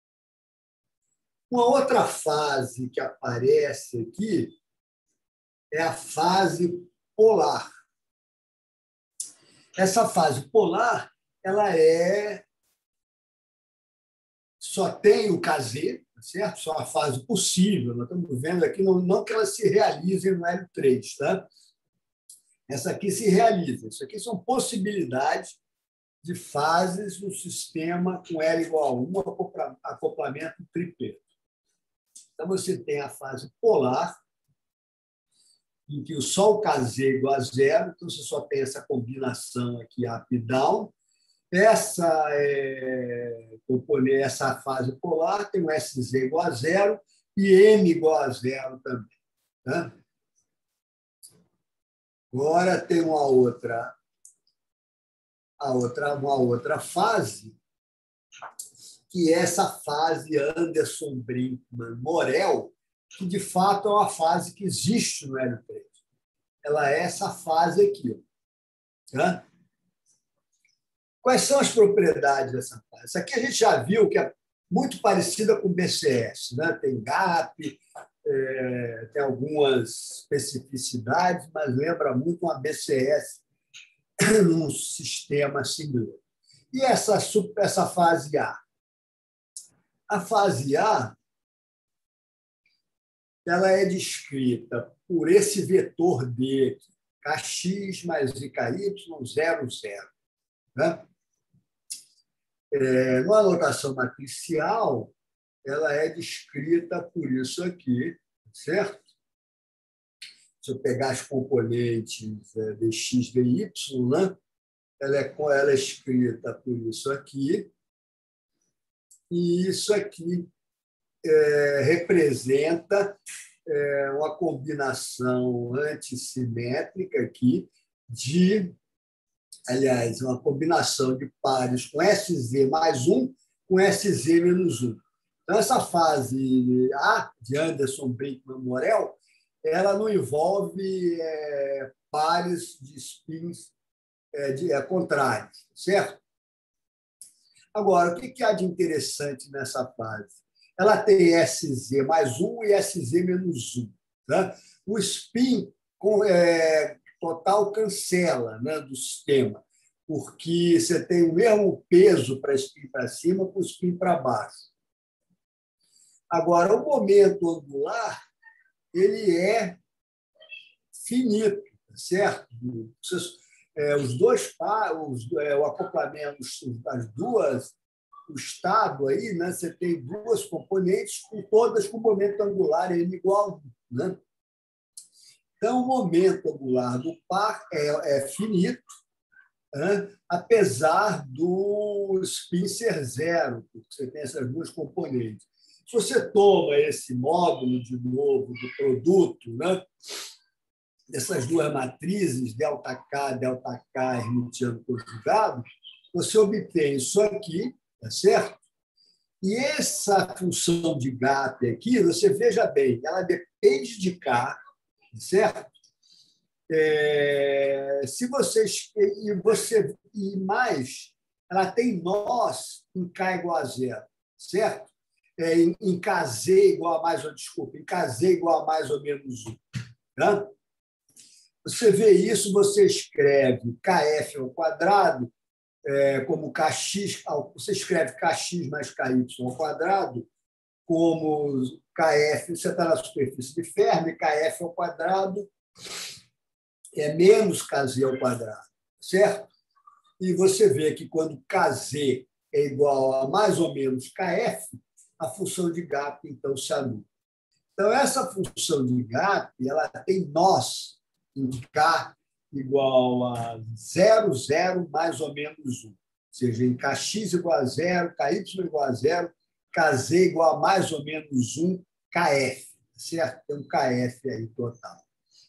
Uma outra fase que aparece aqui é a fase polar. Essa fase polar ela é só tem o KZ, tá certo? Só a fase possível. Nós estamos vendo aqui, não que ela se realize no L3, tá? Essa aqui se realiza. Isso aqui são possibilidades de fases no sistema com L igual a 1, acoplamento tripleto. Então, você tem a fase polar, em que só o KZ é igual a 0, então você só tem essa combinação aqui, up e down. Essa fase polar tem o SZ igual a 0 e M igual a 0 também. Tá? Agora tem uma outra fase, que é essa fase Anderson-Brinkmann-Morel, que de fato é uma fase que existe no L3. Ela é essa fase aqui. Tá? Quais são as propriedades dessa fase? Essa aqui a gente já viu que é muito parecida com o BCS. Né? Tem gap, tem algumas especificidades, mas lembra muito uma BCS num sistema similar. E essa fase A? A fase A ela é descrita por esse vetor D, kx mais IKY, 0, 0. Né? Na notação matricial, ela é descrita por isso aqui, certo? Se eu pegar as componentes dx, dy, né? ela é escrita por isso aqui, e isso aqui representa uma combinação antissimétrica aqui aliás, uma combinação de pares com SZ mais 1 com SZ menos 1. Então, essa fase A de Anderson-Brinkmann-Morel, ela não envolve pares de spins contrários, certo? Agora, o que há de interessante nessa fase? Ela tem SZ mais 1 e SZ menos 1. Tá? O spin total cancela, né, do sistema, porque você tem o mesmo peso para spin para cima para o spin para baixo. Agora, o momento angular ele é finito, certo? Os dois o acoplamento das duas, o estado aí, né? Você tem duas componentes todas com momento angular n igual a 1, né? Então, o momento angular do par é finito, né? Apesar do spin ser 0, porque você tem essas duas componentes. Se você toma esse módulo de novo do produto, né? Dessas duas matrizes, ΔK, ΔK, hermitiano conjugado, você obtém isso aqui, tá certo? E essa função de gap aqui, você veja bem, ela depende de K, certo? E mais, ela tem nós em K igual a 0, certo? Em KZ igual a mais, em KZ igual a mais ou menos 1. Tá? Você vê isso, você escreve KF ao quadrado como KX, você escreve KX mais KY ao quadrado como KF, você está na superfície de Fermi, KF ao quadrado é menos KZ ao quadrado, certo? E você vê que quando KZ é igual a mais ou menos KF, a função de gap, então, se anula. Então, essa função de gap ela tem nós em K igual a 0, 0, mais ou menos 1. Ou seja, em Kx igual a 0, Ky igual a 0, Kz igual a mais ou menos 1, Kf. Certo? Tem um Kf aí total.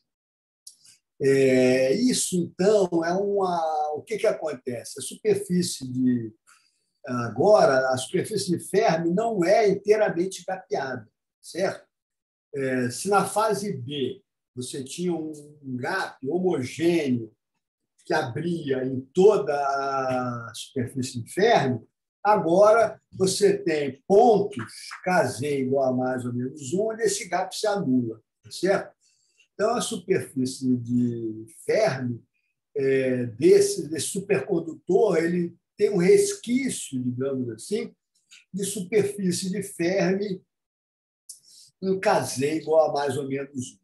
Isso, então, o que acontece? A superfície Agora, a superfície de Fermi não é inteiramente gapeada, certo? Se na fase B você tinha um gap homogêneo que abria em toda a superfície de Fermi, agora você tem pontos Kz igual a mais ou menos 1, onde esse gap se anula, certo? Então, a superfície de Fermi, desse supercondutor, ele tem um resquício, digamos assim, de superfície de Fermi em Kz igual a mais ou menos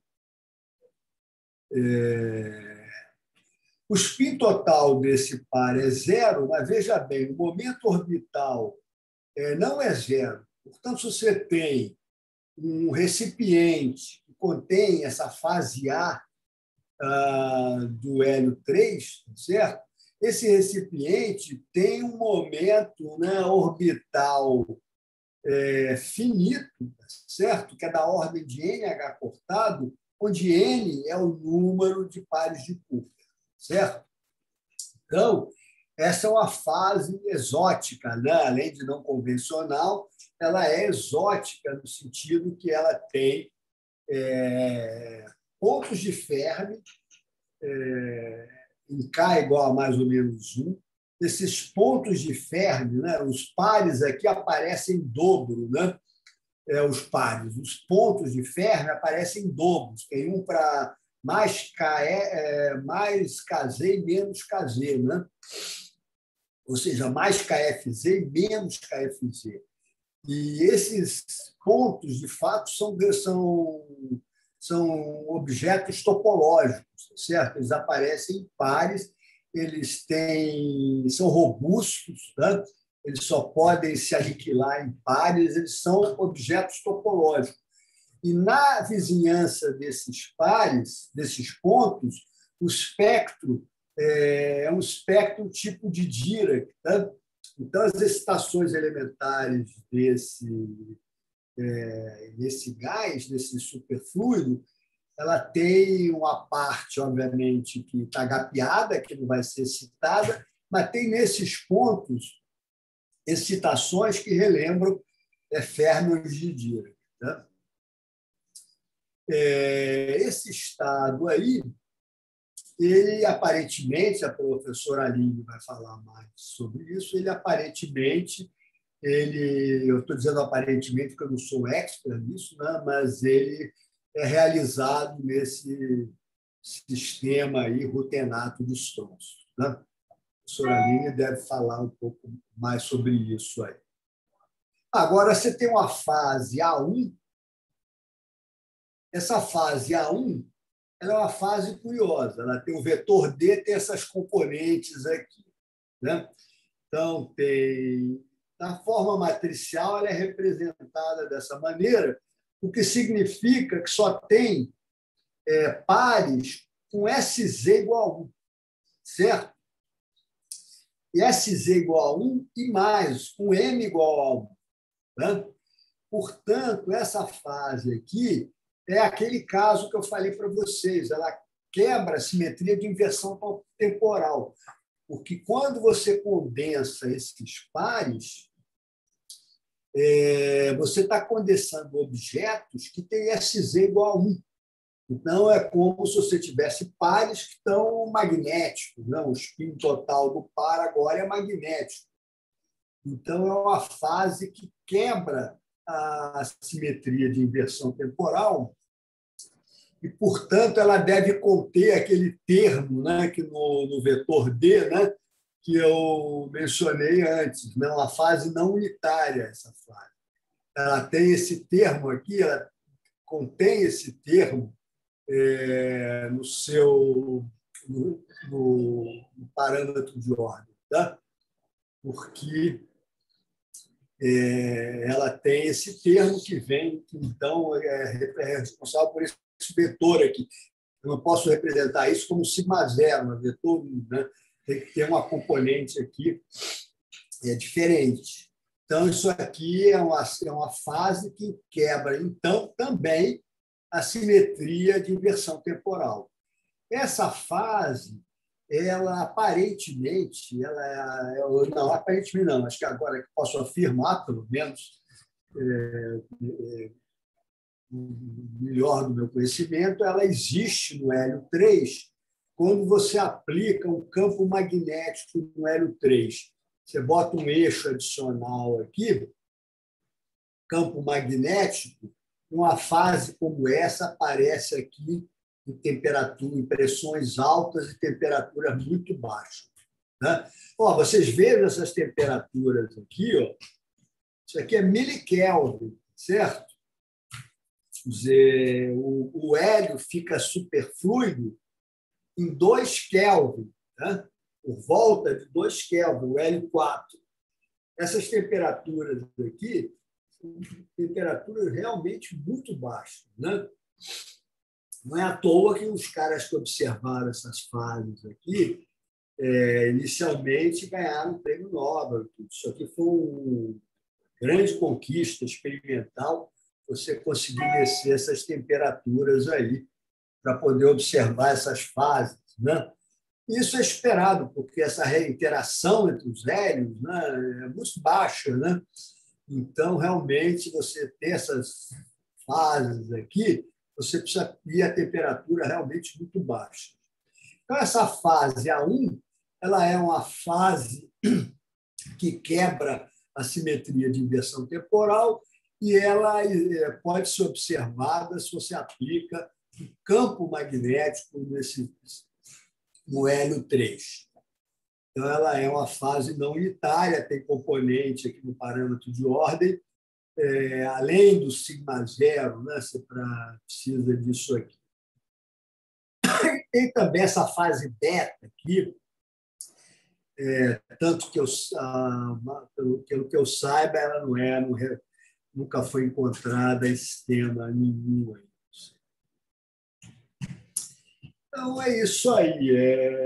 1. O spin total desse par é zero, mas veja bem, o momento orbital não é zero. Portanto, se você tem um recipiente que contém essa fase A do hélio 3, certo? Esse recipiente tem um momento, né, orbital finito, certo? Que é da ordem de NH cortado, onde N é o número de pares de Cooper, certo? Então, essa é uma fase exótica, né? Além de não convencional, ela é exótica no sentido que ela tem pontos de Fermi em K igual a mais ou menos 1. Esses pontos de Fermi, né? Os pares aqui aparecem em dobro, né? Os pares. Os pontos de Fermi aparecem em dobros. Tem um para mais Kz e menos Kz, né? Ou seja, mais KFZ e menos KFZ. E esses pontos, de fato, são objetos topológicos, certo? Eles aparecem em pares, são robustos, né? Eles só podem se aniquilar em pares, eles são objetos topológicos. E na vizinhança desses pares, desses pontos, o espectro é um espectro tipo de Dirac. Tá? Então, as excitações elementares desse gás, desse superfluido, ela tem uma parte, obviamente, que está gapeada, que não vai ser citada, mas tem nesses pontos excitações que relembram férmions de Dirac. Tá? Esse estado aí, ele aparentemente, a professora Aline vai falar mais sobre isso, eu estou dizendo aparentemente porque eu não sou expert nisso, né? Mas ele é realizado nesse sistema aí, rutenato de Stronço. Né? A professora Aline deve falar um pouco mais sobre isso aí. Agora, você tem uma fase A1. Essa fase A1 ela é uma fase curiosa. Ela tem o vetor D, tem essas componentes aqui. Né? Então, na forma matricial, ela é representada dessa maneira, o que significa que só tem pares com SZ igual a 1, certo? E SZ igual a 1 e mais, com M igual a 1. Né? Portanto, essa fase aqui é aquele caso que eu falei para vocês, ela quebra a simetria de inversão temporal, porque quando você condensa esses pares, você está condensando objetos que têm SZ igual a 1. Então, é como se você tivesse pares que estão magnéticos. Não? O spin total do par agora é magnético. Então, é uma fase que quebra a simetria de inversão temporal e, portanto, ela deve conter aquele termo, né, que no vetor D, né, que eu mencionei antes, né, uma fase não unitária, essa fase. Ela tem esse termo aqui, ela contém esse termo no parâmetro de ordem, tá? Porque ela tem esse termo que vem, que então é responsável por esse vetor aqui. Eu não posso representar isso como sigma zero, um vetor, né? Tem que ter uma componente aqui diferente. Então, isso aqui é uma fase que quebra, então, também a simetria de inversão temporal. Essa fase, ela aparentemente, não, aparentemente não, acho que agora que posso afirmar, pelo menos, melhor do meu conhecimento, ela existe no hélio 3 quando você aplica um campo magnético no hélio 3. Você bota um eixo adicional aqui, campo magnético, uma fase como essa aparece aqui em temperatura, em pressões altas e temperaturas muito baixas. Né? Vocês vejam essas temperaturas aqui, Isso aqui é milikelvin, certo? Quer dizer, o hélio fica superfluido em 2 Kelvin, né? Por volta de 2 Kelvin, o hélio 4. Essas temperaturas aqui são temperaturas realmente muito baixas, né? Não é à toa que os caras que observaram essas fases aqui, inicialmente ganharam o prêmio Nobel. Isso aqui foi uma grande conquista experimental, você conseguir descer essas temperaturas aí para poder observar essas fases, né? Isso é esperado, porque essa reinteração entre os hélios, né, é muito baixa, né? Então, realmente, você ter essas fases aqui, você precisa ir a temperatura realmente muito baixa. Então, essa fase A1, ela é uma fase que quebra a simetria de inversão temporal e ela pode ser observada se você aplica um campo magnético no hélio 3. Então, ela é uma fase não unitária, tem componente aqui no parâmetro de ordem, além do sigma zero, né? Você precisa disso aqui. Tem também essa fase beta aqui, tanto que pelo que eu saiba, ela nunca foi encontrada em sistema nenhum. Então, é isso aí.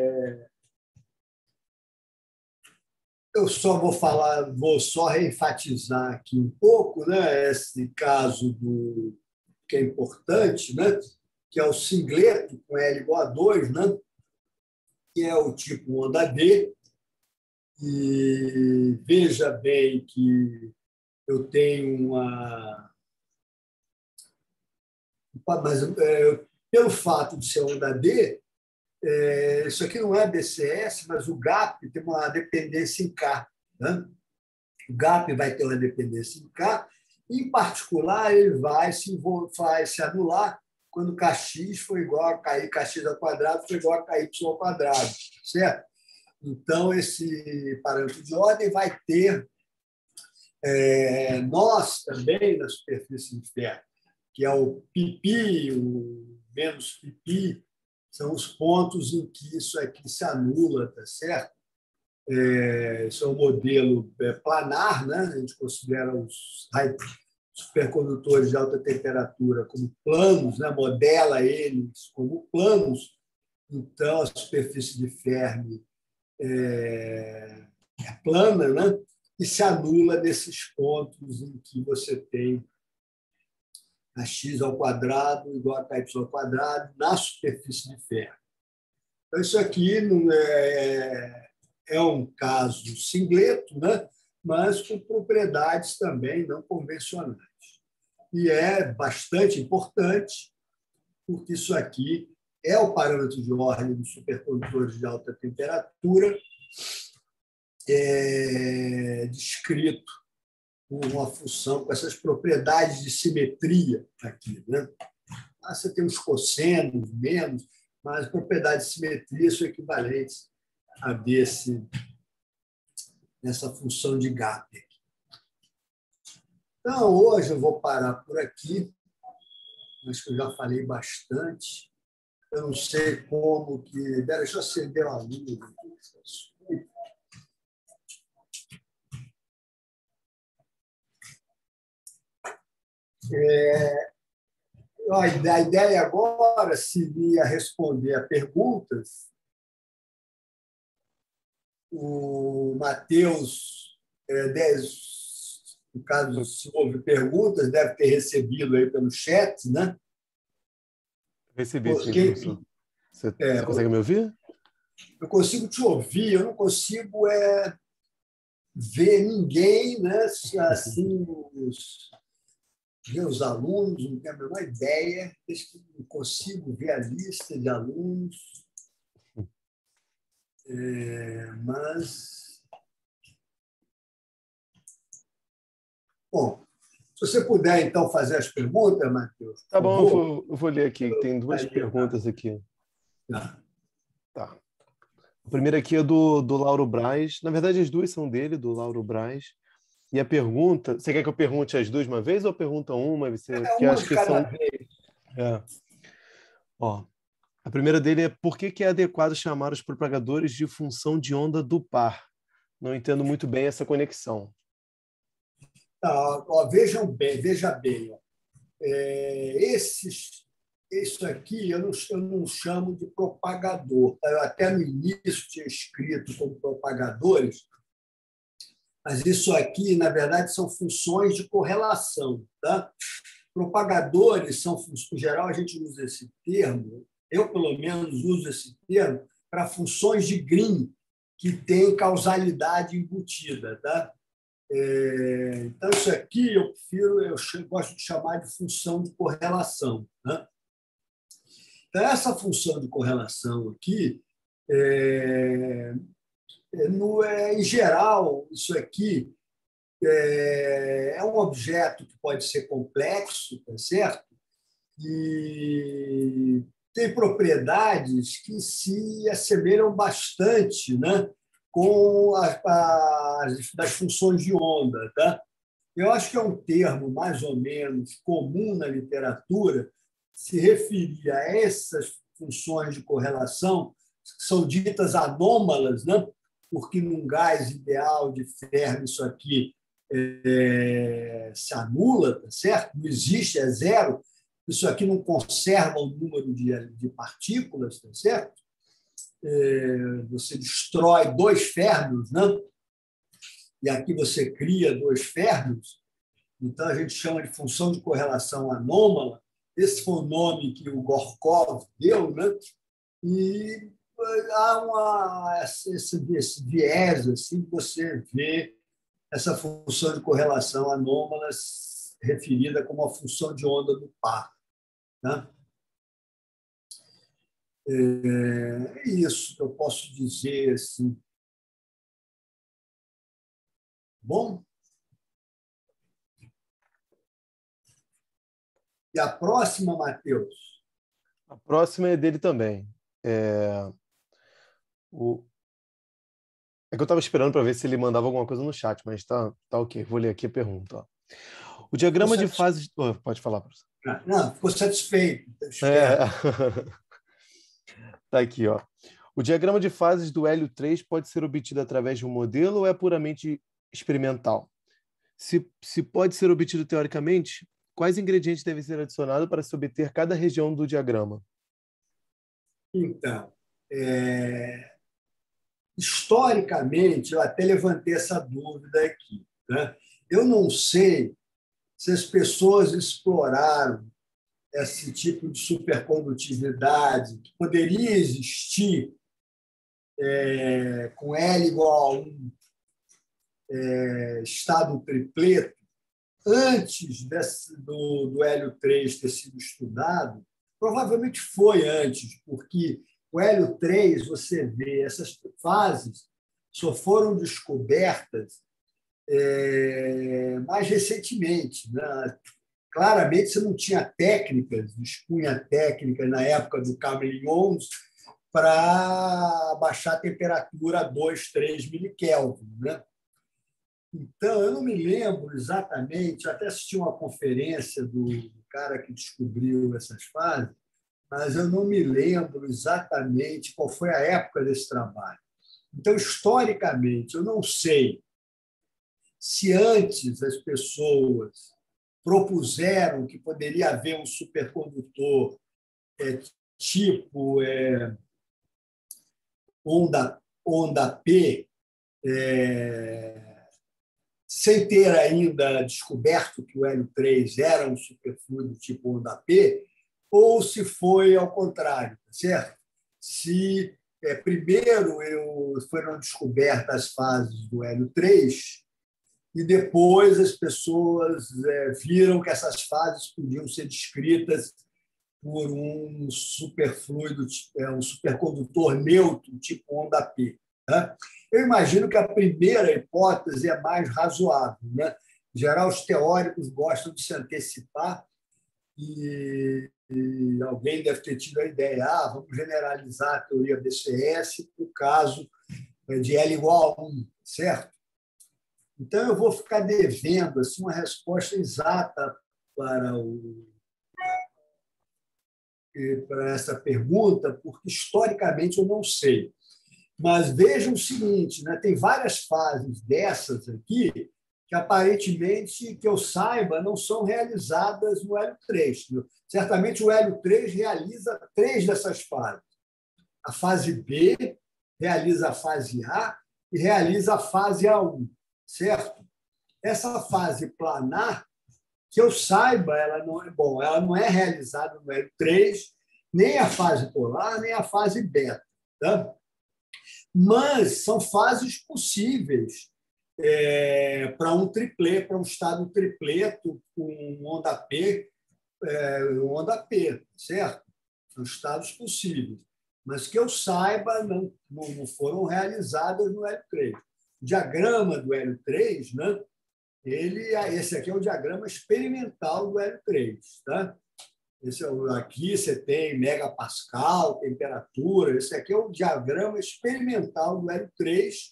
Eu só vou só reenfatizar aqui um pouco, né, esse caso que é importante, né, que é o singleto com L igual a 2, né, que é o tipo onda D. E veja bem que eu tenho mas pelo fato de ser onda D, isso aqui não é BCS, mas o GAP tem uma dependência em K, né? O GAP vai ter uma dependência em K, e, em particular, ele vai se anular quando Kx for igual a KI, Kx ao quadrado for igual a KY ao quadrado, certo? Então, esse parâmetro de ordem vai ter nós também na superfície de ferro, que é o ππ, o menos ππ, são os pontos em que isso aqui se anula, tá certo? Isso é um modelo planar, né? A gente considera os supercondutores de alta temperatura como planos, né? Modela eles como planos. Então, a superfície de Fermi é plana, né? E se anula nesses pontos em que você tem a x ao quadrado igual a ky ao quadrado na superfície de Fermi. Então, isso aqui não é um caso singleto, né? Mas com propriedades também não convencionais. E é bastante importante, porque isso aqui é o parâmetro de ordem dos supercondutores de alta temperatura, descrito por uma função com essas propriedades de simetria aqui, né? Você tem os cossenos, menos, mas as propriedades de simetria são equivalentes a nessa função de GAP. Então, hoje eu vou parar por aqui. Acho que eu já falei bastante. Eu não sei como que... Deixa eu acender uma luz aqui. A ideia agora seria responder a perguntas. O Matheus, no caso, se houve perguntas, deve ter recebido aí pelo chat, né? Recebi, sim, professor. Você consegue me ouvir? Eu consigo te ouvir, eu não consigo ver ninguém, né? Assim, ver os alunos, não tenho a menor ideia, não consigo ver a lista de alunos, mas... Bom, se você puder, então, fazer as perguntas, Matheus. Tá bom, eu vou ler aqui. Tem duas perguntas aqui. Tá. A primeira aqui é do Lauro Braz. Na verdade, as duas são dele, do Lauro Braz. E a pergunta, você quer que eu pergunte as duas uma vez ou pergunta uma? Porque Uma acho de que cada são. vez. É. Ó, a primeira dele é por que é adequado chamar os propagadores de função de onda do par? Não entendo muito bem essa conexão. Ó, veja bem. Ó. Isso aqui eu não chamo de propagador. Eu até no início tinha escrito como propagadores, mas isso aqui, na verdade, são funções de correlação. Tá? Propagadores são, em geral, a gente usa esse termo, eu, pelo menos, uso esse termo para funções de Green que têm causalidade embutida. Tá? Então, isso aqui eu gosto de chamar de função de correlação. Né? Então, essa função de correlação aqui, em geral, isso aqui é um objeto que pode ser complexo, tá certo? E tem propriedades que se assemelham bastante, né, com das funções de onda. Tá? Eu acho que é um termo mais ou menos comum na literatura se referir a essas funções de correlação que são ditas anômalas, né? Porque num gás ideal de Fermi isso aqui se anula, tá certo? Não existe, é zero. Isso aqui não conserva o número de partículas, tá certo? Você destrói dois férmions, né? E aqui você cria dois férmions. Então, a gente chama de função de correlação anômala. Esse foi o nome que o Gorkov deu, né? E há esse viés, assim, você vê essa função de correlação anômala referida como a função de onda do par. Né? É isso que eu posso dizer. Assim. Bom? E a próxima, Matheus? A próxima é dele também. É, é que eu estava esperando para ver se ele mandava alguma coisa no chat, mas tá ok. Vou ler aqui a pergunta. Ó. O diagrama de fases. Oh, pode falar, professor. Não, ficou satisfeito. É. Tá aqui, ó. O diagrama de fases do hélio 3 pode ser obtido através de um modelo ou é puramente experimental? Se pode ser obtido teoricamente, quais ingredientes devem ser adicionados para se obter cada região do diagrama? Então, historicamente, eu até levantei essa dúvida aqui. Né? Eu não sei se as pessoas exploraram esse tipo de supercondutividade que poderia existir com L igual a 1 estado tripleto antes do hélio 3 ter sido estudado. Provavelmente foi antes, porque o hélio 3, você vê, essas fases só foram descobertas mais recentemente. Né? Claramente, você não tinha técnicas, dispunha técnicas na época do Cabrillons para baixar a temperatura a 2, 3 milikelvin. Né? Então, eu não me lembro exatamente, eu até assisti uma conferência do cara que descobriu essas fases, mas eu não me lembro exatamente qual foi a época desse trabalho. Então, historicamente, eu não sei se antes as pessoas propuseram que poderia haver um supercondutor tipo onda P, sem ter ainda descoberto que o hélio 3 era um superfluido tipo onda P, ou se foi ao contrário, certo? Se primeiro foram descobertas as fases do hélio 3 e depois as pessoas viram que essas fases podiam ser descritas por um superfluido, um supercondutor neutro, tipo onda P. Né? Eu imagino que a primeira hipótese é mais razoável. Né? Em geral, os teóricos gostam de se antecipar e alguém deve ter tido a ideia, vamos generalizar a teoria BCS para o caso de L igual a 1, certo? Então, eu vou ficar devendo assim, uma resposta exata para, para essa pergunta, porque historicamente eu não sei. Mas vejam o seguinte, né? Tem várias fases dessas aqui que, aparentemente, que eu saiba, não são realizadas no Hélio 3. Certamente o Hélio 3 realiza 3 dessas fases. A fase B realiza a fase A e realiza a fase A1, certo? Essa fase planar, que eu saiba, ela não é realizada no Hélio 3, nem a fase polar, nem a fase beta. Tá? Mas são fases possíveis para um triplê, para um estado tripleto com onda P, certo? São estados possíveis, mas que eu saiba não foram realizadas no Hélio 3. O diagrama do Hélio 3, né? Esse aqui é o diagrama experimental do Hélio 3, tá? Aqui você tem megapascal, temperatura. Esse aqui é o diagrama experimental do Hélio 3,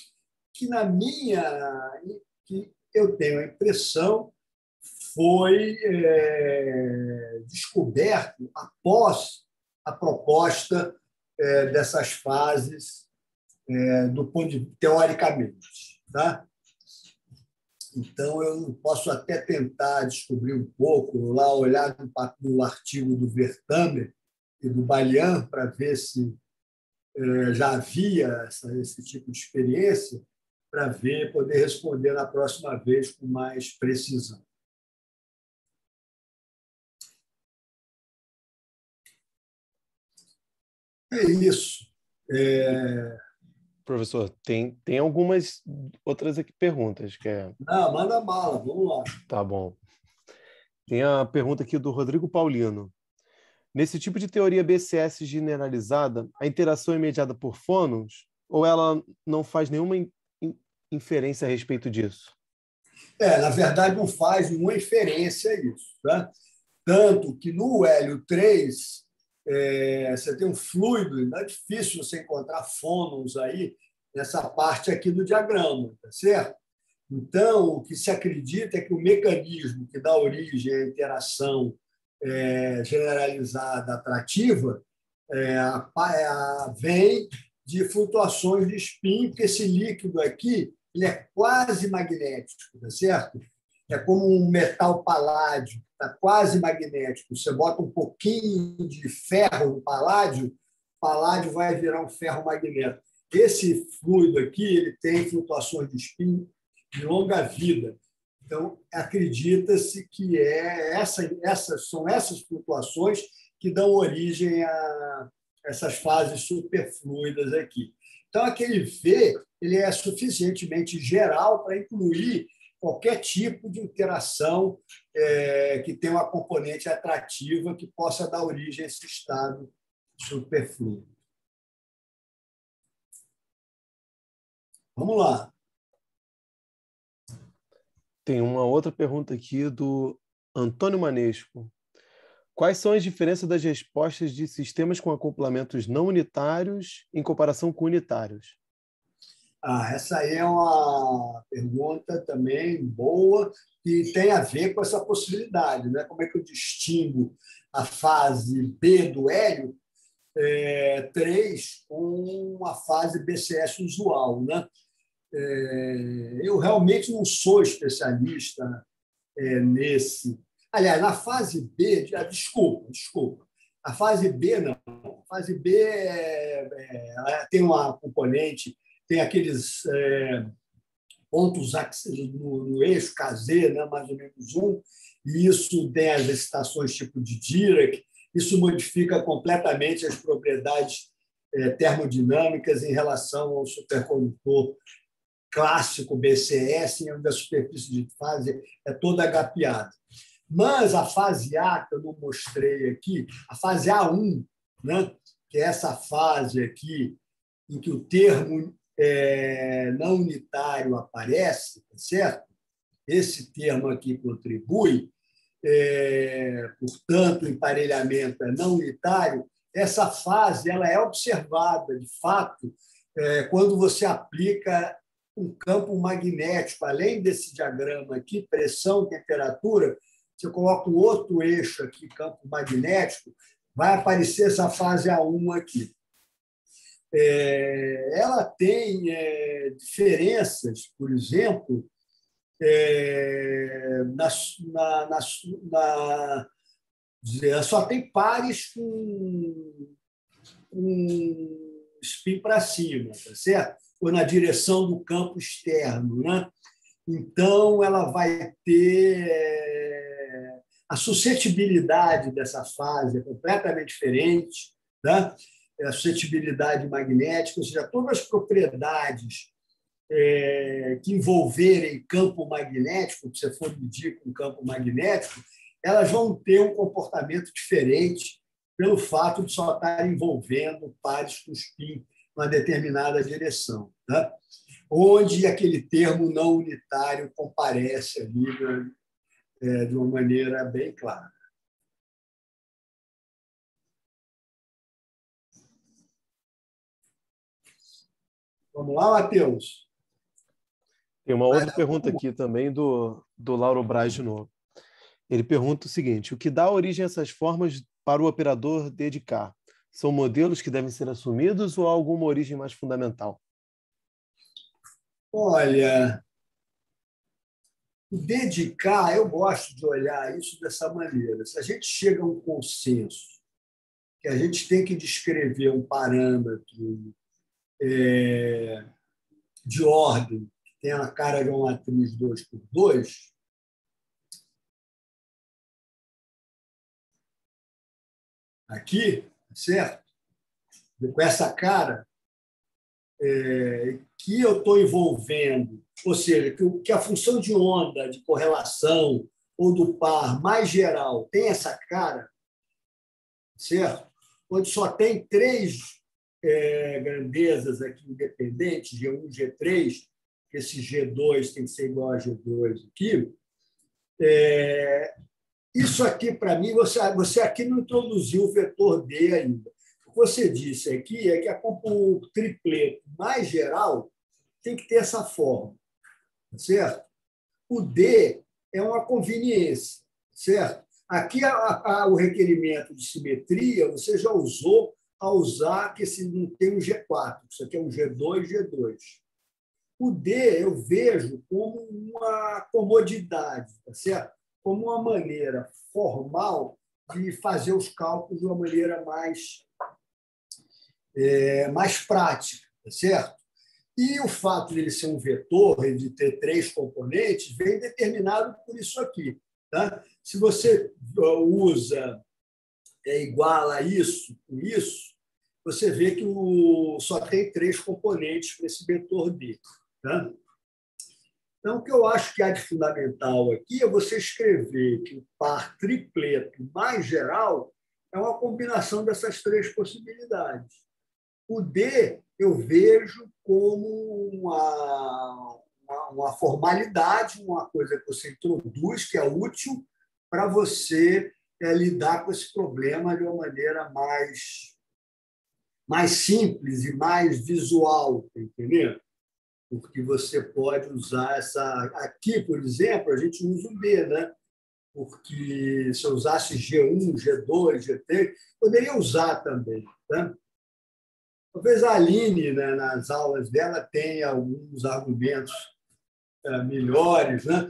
que eu tenho a impressão foi descoberto após a proposta dessas fases teoricamente, tá? Então, eu posso até tentar descobrir um pouco, lá olhar no artigo do Wertheimer e do Balian, para ver se já havia esse tipo de experiência, para poder responder na próxima vez com mais precisão. É isso. Professor, tem algumas outras aqui perguntas. Não, manda bala, vamos lá. Tá bom. Tem a pergunta aqui do Rodrigo Paulino. Nesse tipo de teoria BCS generalizada, a interação é mediada por fônons ou ela não faz nenhuma inferência a respeito disso? Na verdade, não faz nenhuma inferência a isso. Tá? Tanto que no Hélio 3, você tem um fluido, não é difícil você encontrar fônons aí nessa parte aqui do diagrama, tá certo? Então, o que se acredita é que o mecanismo que dá origem à interação generalizada atrativa vem de flutuações de spin, porque esse líquido aqui ele é quase magnético, tá certo? É como um metal paládio, está quase magnético. Você bota um pouquinho de ferro no paládio, o paládio vai virar um ferro magnético. Esse fluido aqui ele tem flutuações de spin de longa vida. Então, acredita-se que são essas flutuações que dão origem a essas fases superfluidas aqui. Então, aquele V ele é suficientemente geral para incluir qualquer tipo de interação que tenha uma componente atrativa que possa dar origem a esse estado superfluido. Vamos lá. Tem uma outra pergunta aqui do Antônio Manesco. Quais são as diferenças das respostas de sistemas com acoplamentos não unitários em comparação com unitários? Essa aí é uma pergunta também boa que tem a ver com essa possibilidade, né? Como é que eu distingo a fase B do hélio 3 com a fase BCS usual, né? Eu realmente não sou especialista nesse. Aliás, na fase B, desculpa. A fase B não. A fase B ela tem uma componente, tem aqueles pontos no eixo KZ, né, mais ou menos e isso tem as excitações tipo de Dirac, isso modifica completamente as propriedades termodinâmicas em relação ao supercondutor clássico BCS, onde a superfície de fase é toda agapeada. Mas a fase A, que eu não mostrei aqui, a fase A1, né, que é essa fase aqui em que o termo não unitário aparece, tá certo? Esse termo aqui contribui, portanto, o emparelhamento é não unitário. Essa fase ela é observada, de fato, quando você aplica um campo magnético, além desse diagrama aqui, pressão, temperatura, você coloca um outro eixo aqui, campo magnético, vai aparecer essa fase A1 aqui. Ela tem diferenças, por exemplo, ela só tem pares com spin para cima, tá certo? Ou na direção do campo externo, né? Então, ela vai ter a suscetibilidade dessa fase é completamente diferente, tá? A suscetibilidade magnética, ou seja, todas as propriedades que envolverem campo magnético, se você for medir com campo magnético, elas vão ter um comportamento diferente pelo fato de só estar envolvendo pares com spin numa determinada direção, tá? Onde aquele termo não unitário comparece ali de uma maneira bem clara. Vamos lá, Matheus? Tem uma outra pergunta aqui também do Lauro Braz de novo. Ele pergunta o seguinte: o que dá origem a essas formas para o operador dedicar? São modelos que devem ser assumidos ou há alguma origem mais fundamental? Olha, o dedicar, eu gosto de olhar isso dessa maneira. Se a gente chega a um consenso que a gente tem que descrever um parâmetro de ordem que tem a cara de uma matriz 2x2, aqui, certo? Com essa cara, que eu estou envolvendo, ou seja, que a função de onda, de correlação ou do par mais geral tem essa cara, certo? Onde só tem três grandezas aqui independentes, G1, G3, que esse G2 tem que ser igual a G2 aqui. Isso aqui, para mim, você aqui não introduziu o vetor D ainda. O que você disse aqui é que o tripleto mais geral tem que ter essa forma, certo? O D é uma conveniência, certo? Aqui o requerimento de simetria você já usou ao usar que esse não tem um G4, isso aqui é um G2, G2. O D eu vejo como uma comodidade, tá certo? Como uma maneira formal de fazer os cálculos de uma maneira mais prática, tá certo? E o fato de ele ser um vetor, de ter três componentes, vem determinado por isso aqui. Tá? Se você usa igual a isso com isso, você vê que só tem três componentes para esse vetor D. Tá? Então, o que eu acho que há de fundamental aqui é você escrever que o par tripleto mais geral é uma combinação dessas três possibilidades. O D eu vejo como uma formalidade, uma coisa que você introduz, que é útil para você lidar com esse problema de uma maneira mais simples e mais visual, entendeu? Porque você pode usar essa... Aqui, por exemplo, a gente usa o D, né? Porque se eu usasse G1, G2, G3, poderia usar também, tá? Talvez a Aline, né, nas aulas dela, tenha alguns argumentos melhores, né,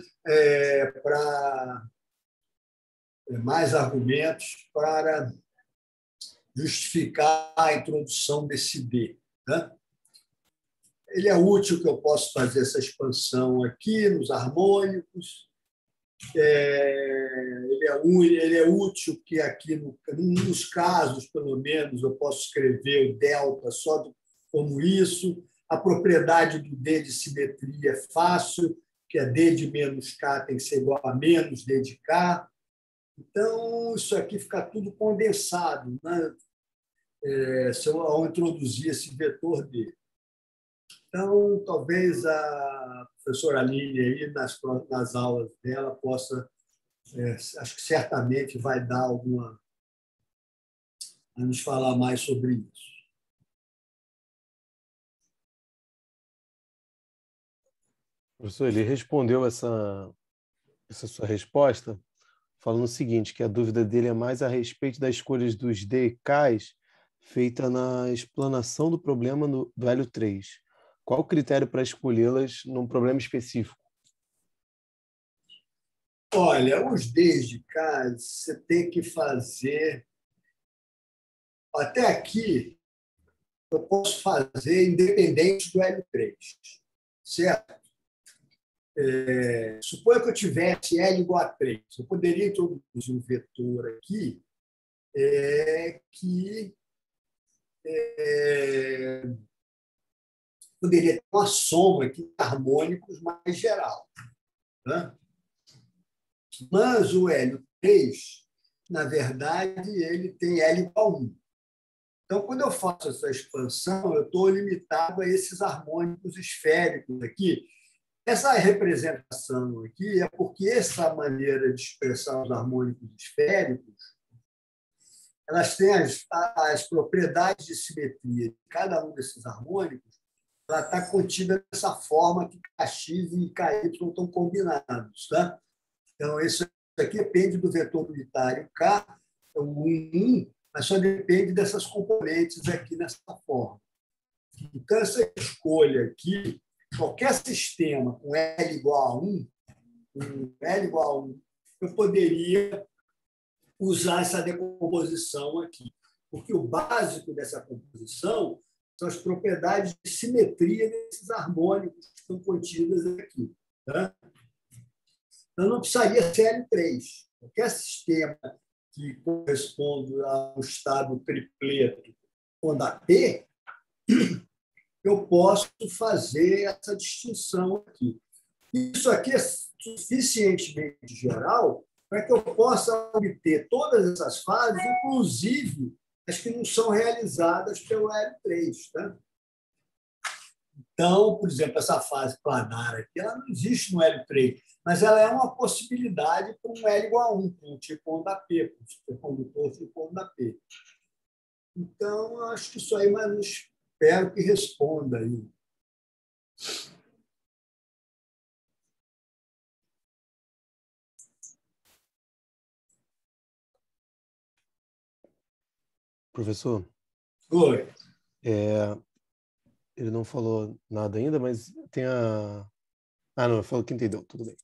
mais argumentos para justificar a introdução desse D. Né? Ele é útil que eu possa fazer essa expansão aqui nos harmônicos. Ele é útil que aqui, nos casos, pelo menos, eu posso escrever o delta só como isso. A propriedade do D de simetria é fácil, que é D de menos K tem que ser igual a menos D de K. Então, isso aqui fica tudo condensado, né? Ao introduzir esse vetor D. Então, talvez a professora Aline, aí, nas aulas dela, possa... acho que certamente vai dar vai nos falar mais sobre isso. Professor, ele respondeu essa sua resposta falando o seguinte, que a dúvida dele é mais a respeito das escolhas dos D e Ks feita na explanação do problema do Hélio 3. Qual o critério para escolhê-las num problema específico? Olha, os Ds de cá, você tem que fazer... Até aqui, eu posso fazer independente do L3, certo? Suponha que eu tivesse L igual a 3. Eu poderia introduzir um vetor aqui que poderia ter uma soma aqui de harmônicos mais geral. Né? Mas o L3, na verdade, ele tem L igual a 1. Então, quando eu faço essa expansão, eu estou limitado a esses harmônicos esféricos aqui. Essa representação aqui é porque essa maneira de expressar os harmônicos esféricos, elas têm as propriedades de simetria de cada um desses harmônicos, ela está contida nessa forma que Kx e Ky estão combinados. Tá? Então, isso aqui depende do vetor unitário K, o 1, mas só depende dessas componentes aqui nessa forma. Então, essa escolha aqui, qualquer sistema com L igual a 1, eu poderia usar essa decomposição aqui. Porque o básico dessa composição são as propriedades de simetria desses harmônicos que estão contidas aqui. Tá? Então, não precisaria ser L3. Qualquer sistema que corresponde ao estado tripleto onda P, eu posso fazer essa distinção aqui. Isso aqui é suficientemente geral para que eu possa obter todas essas fases, inclusive as que não são realizadas pelo L3. Tá? Então, por exemplo, essa fase planar aqui, ela não existe no L3, mas ela é uma possibilidade para um L igual a 1, para um tipo onda P, para um supercondutor tipo onda P. Então, eu acho que isso aí, mas espero que responda aí. Professor, Oi. Ele não falou nada ainda, mas tem a... Ah, não, ele falou que entendeu, tudo bem.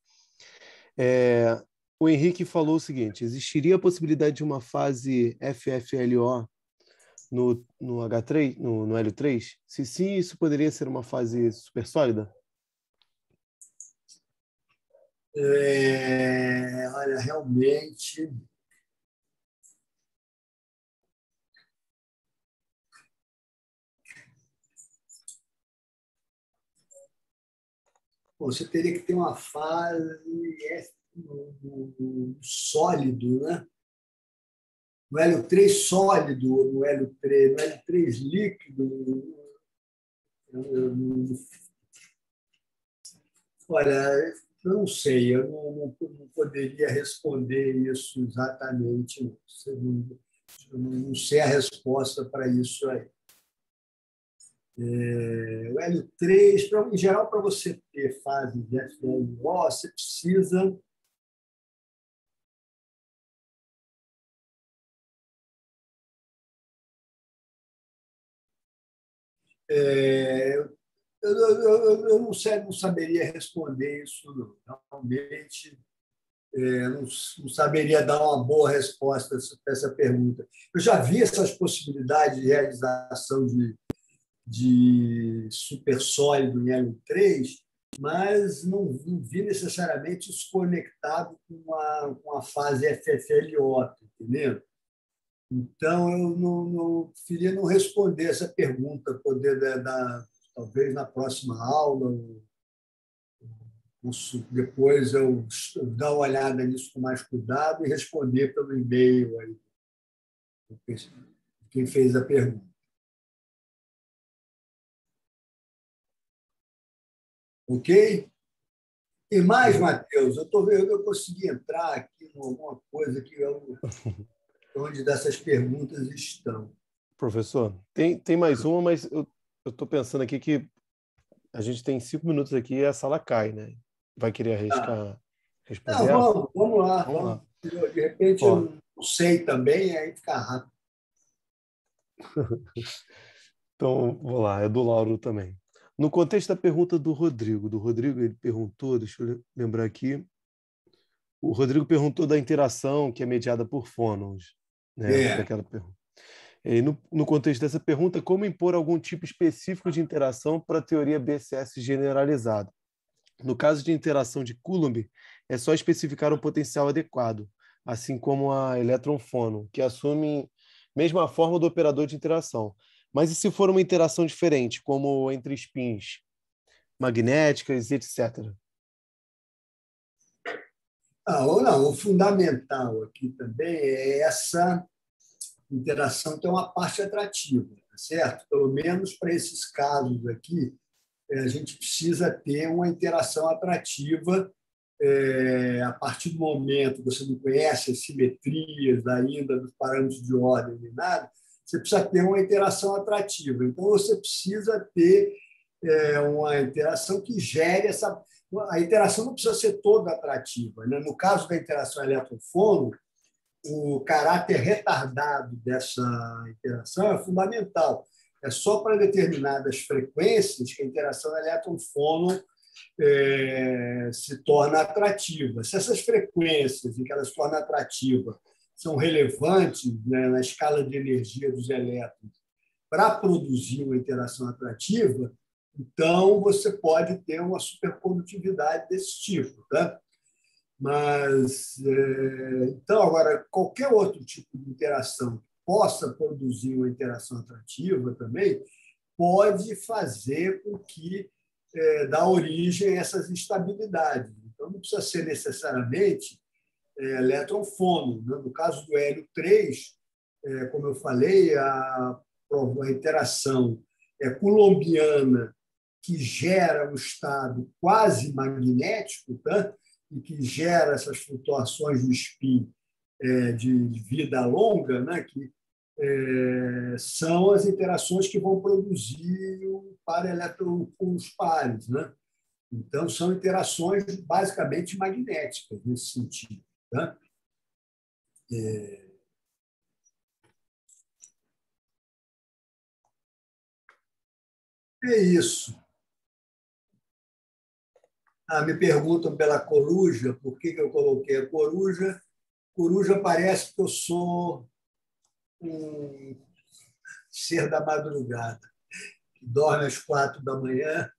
O Henrique falou o seguinte, existiria a possibilidade de uma fase FFLO no H3, no Hélio-3? Se sim, isso poderia ser uma fase super sólida? Olha, realmente... Bom, você teria que ter uma fase sólido, né? No Hélio-3 sólido, no Hélio-3 líquido. Olha, eu não sei, eu não poderia responder isso exatamente. Eu não sei a resposta para isso aí. O Hélio-3, em geral, para você ter fase de FLO, você precisa eu não saberia responder isso, não. Realmente, não saberia dar uma boa resposta para essa pergunta. Eu já vi essas possibilidades de realização de supersólido em L3, mas não vi necessariamente isso conectado com a fase FFLO, entendeu? Então, eu não preferia não responder essa pergunta, poder talvez na próxima aula, depois eu dar uma olhada nisso com mais cuidado e responder pelo e-mail aí, quem fez a pergunta. Ok? E mais, Matheus, eu estou vendo, eu consegui entrar aqui em alguma coisa onde dessas perguntas estão. Professor, tem mais uma, mas eu estou pensando aqui que A gente tem 5 minutos aqui e a sala cai, né? Vai querer arriscar responder Não, ela? vamos lá. Vamos lá. De repente, Ó, eu não sei também, aí fica rápido. então, vou lá, é do Lauro também. No contexto da pergunta do Rodrigo, ele perguntou, deixa eu lembrar aqui, o Rodrigo perguntou da interação que é mediada por fônons, né? Foi É. aquela pergunta. E no contexto dessa pergunta, como impor algum tipo específico de interação para a teoria BCS generalizada? No caso de interação de Coulomb, é só especificar um potencial adequado, assim como a elétron-fônon, que assume mesma forma do operador de interação. Mas e se for uma interação diferente, como entre spins magnéticas, etc.? Não, o fundamental aqui também é essa interação ter uma parte atrativa, tá certo? Pelo menos para esses casos aqui, a gente precisa ter uma interação atrativa a partir do momento que você não conhece as simetrias ainda dos parâmetros de ordem nem nada, você precisa ter uma interação atrativa. Então, você precisa ter uma interação que gere essa... A interação não precisa ser toda atrativa, né? No caso da interação elétron-fônon, o caráter retardado dessa interação é fundamental. É só para determinadas frequências que a interação elétron-fônon se torna atrativa. Se essas frequências em que elas se tornam atrativas são relevantes, né, na escala de energia dos elétrons para produzir uma interação atrativa, então você pode ter uma supercondutividade desse tipo, tá? Mas, então, agora, qualquer outro tipo de interação que possa produzir uma interação atrativa também pode fazer com que dá origem a essas instabilidades. Então, não precisa ser necessariamente elétron-fônon. No caso do hélio 3, como eu falei, a interação coulombiana que gera um estado quase magnético, tá? E que gera essas flutuações do spin de vida longa, né? Que são as interações que vão produzir o par elétron com os pares, né? Então, são interações basicamente magnéticas nesse sentido. Tá? É isso. Me perguntam pela coruja, por que eu coloquei a coruja. Coruja parece que eu sou um ser da madrugada, que dorme às 4 da manhã,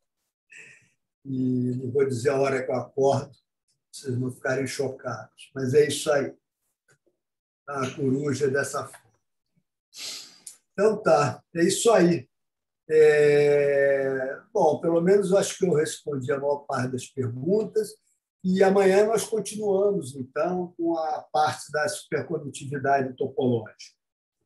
e não vou dizer a hora que eu acordo, vocês não ficarem chocados. Mas é isso aí. A coruja é dessa forma. Então tá, é isso aí. Bom, pelo menos eu acho que eu respondi a maior parte das perguntas. E amanhã nós continuamos, então, com a parte da supercondutividade topológica.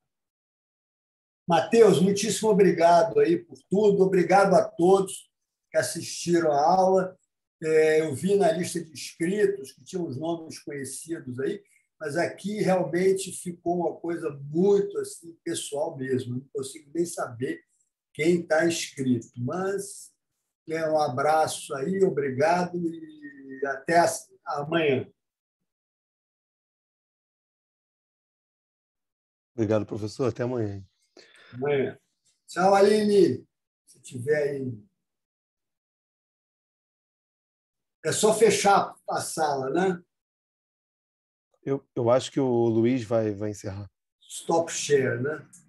Matheus, muitíssimo obrigado aí por tudo. Obrigado a todos que assistiram à aula. Eu vi na lista de inscritos que tinham os nomes conhecidos aí, mas aqui realmente ficou uma coisa muito assim, pessoal mesmo. Não consigo nem saber quem está inscrito. Mas um abraço aí, obrigado e até amanhã. Obrigado, professor. Até amanhã. Amanhã. Tchau, Aline. Se tiver aí. É só fechar a sala, né? Eu acho que o Luiz vai encerrar. Stop share, né?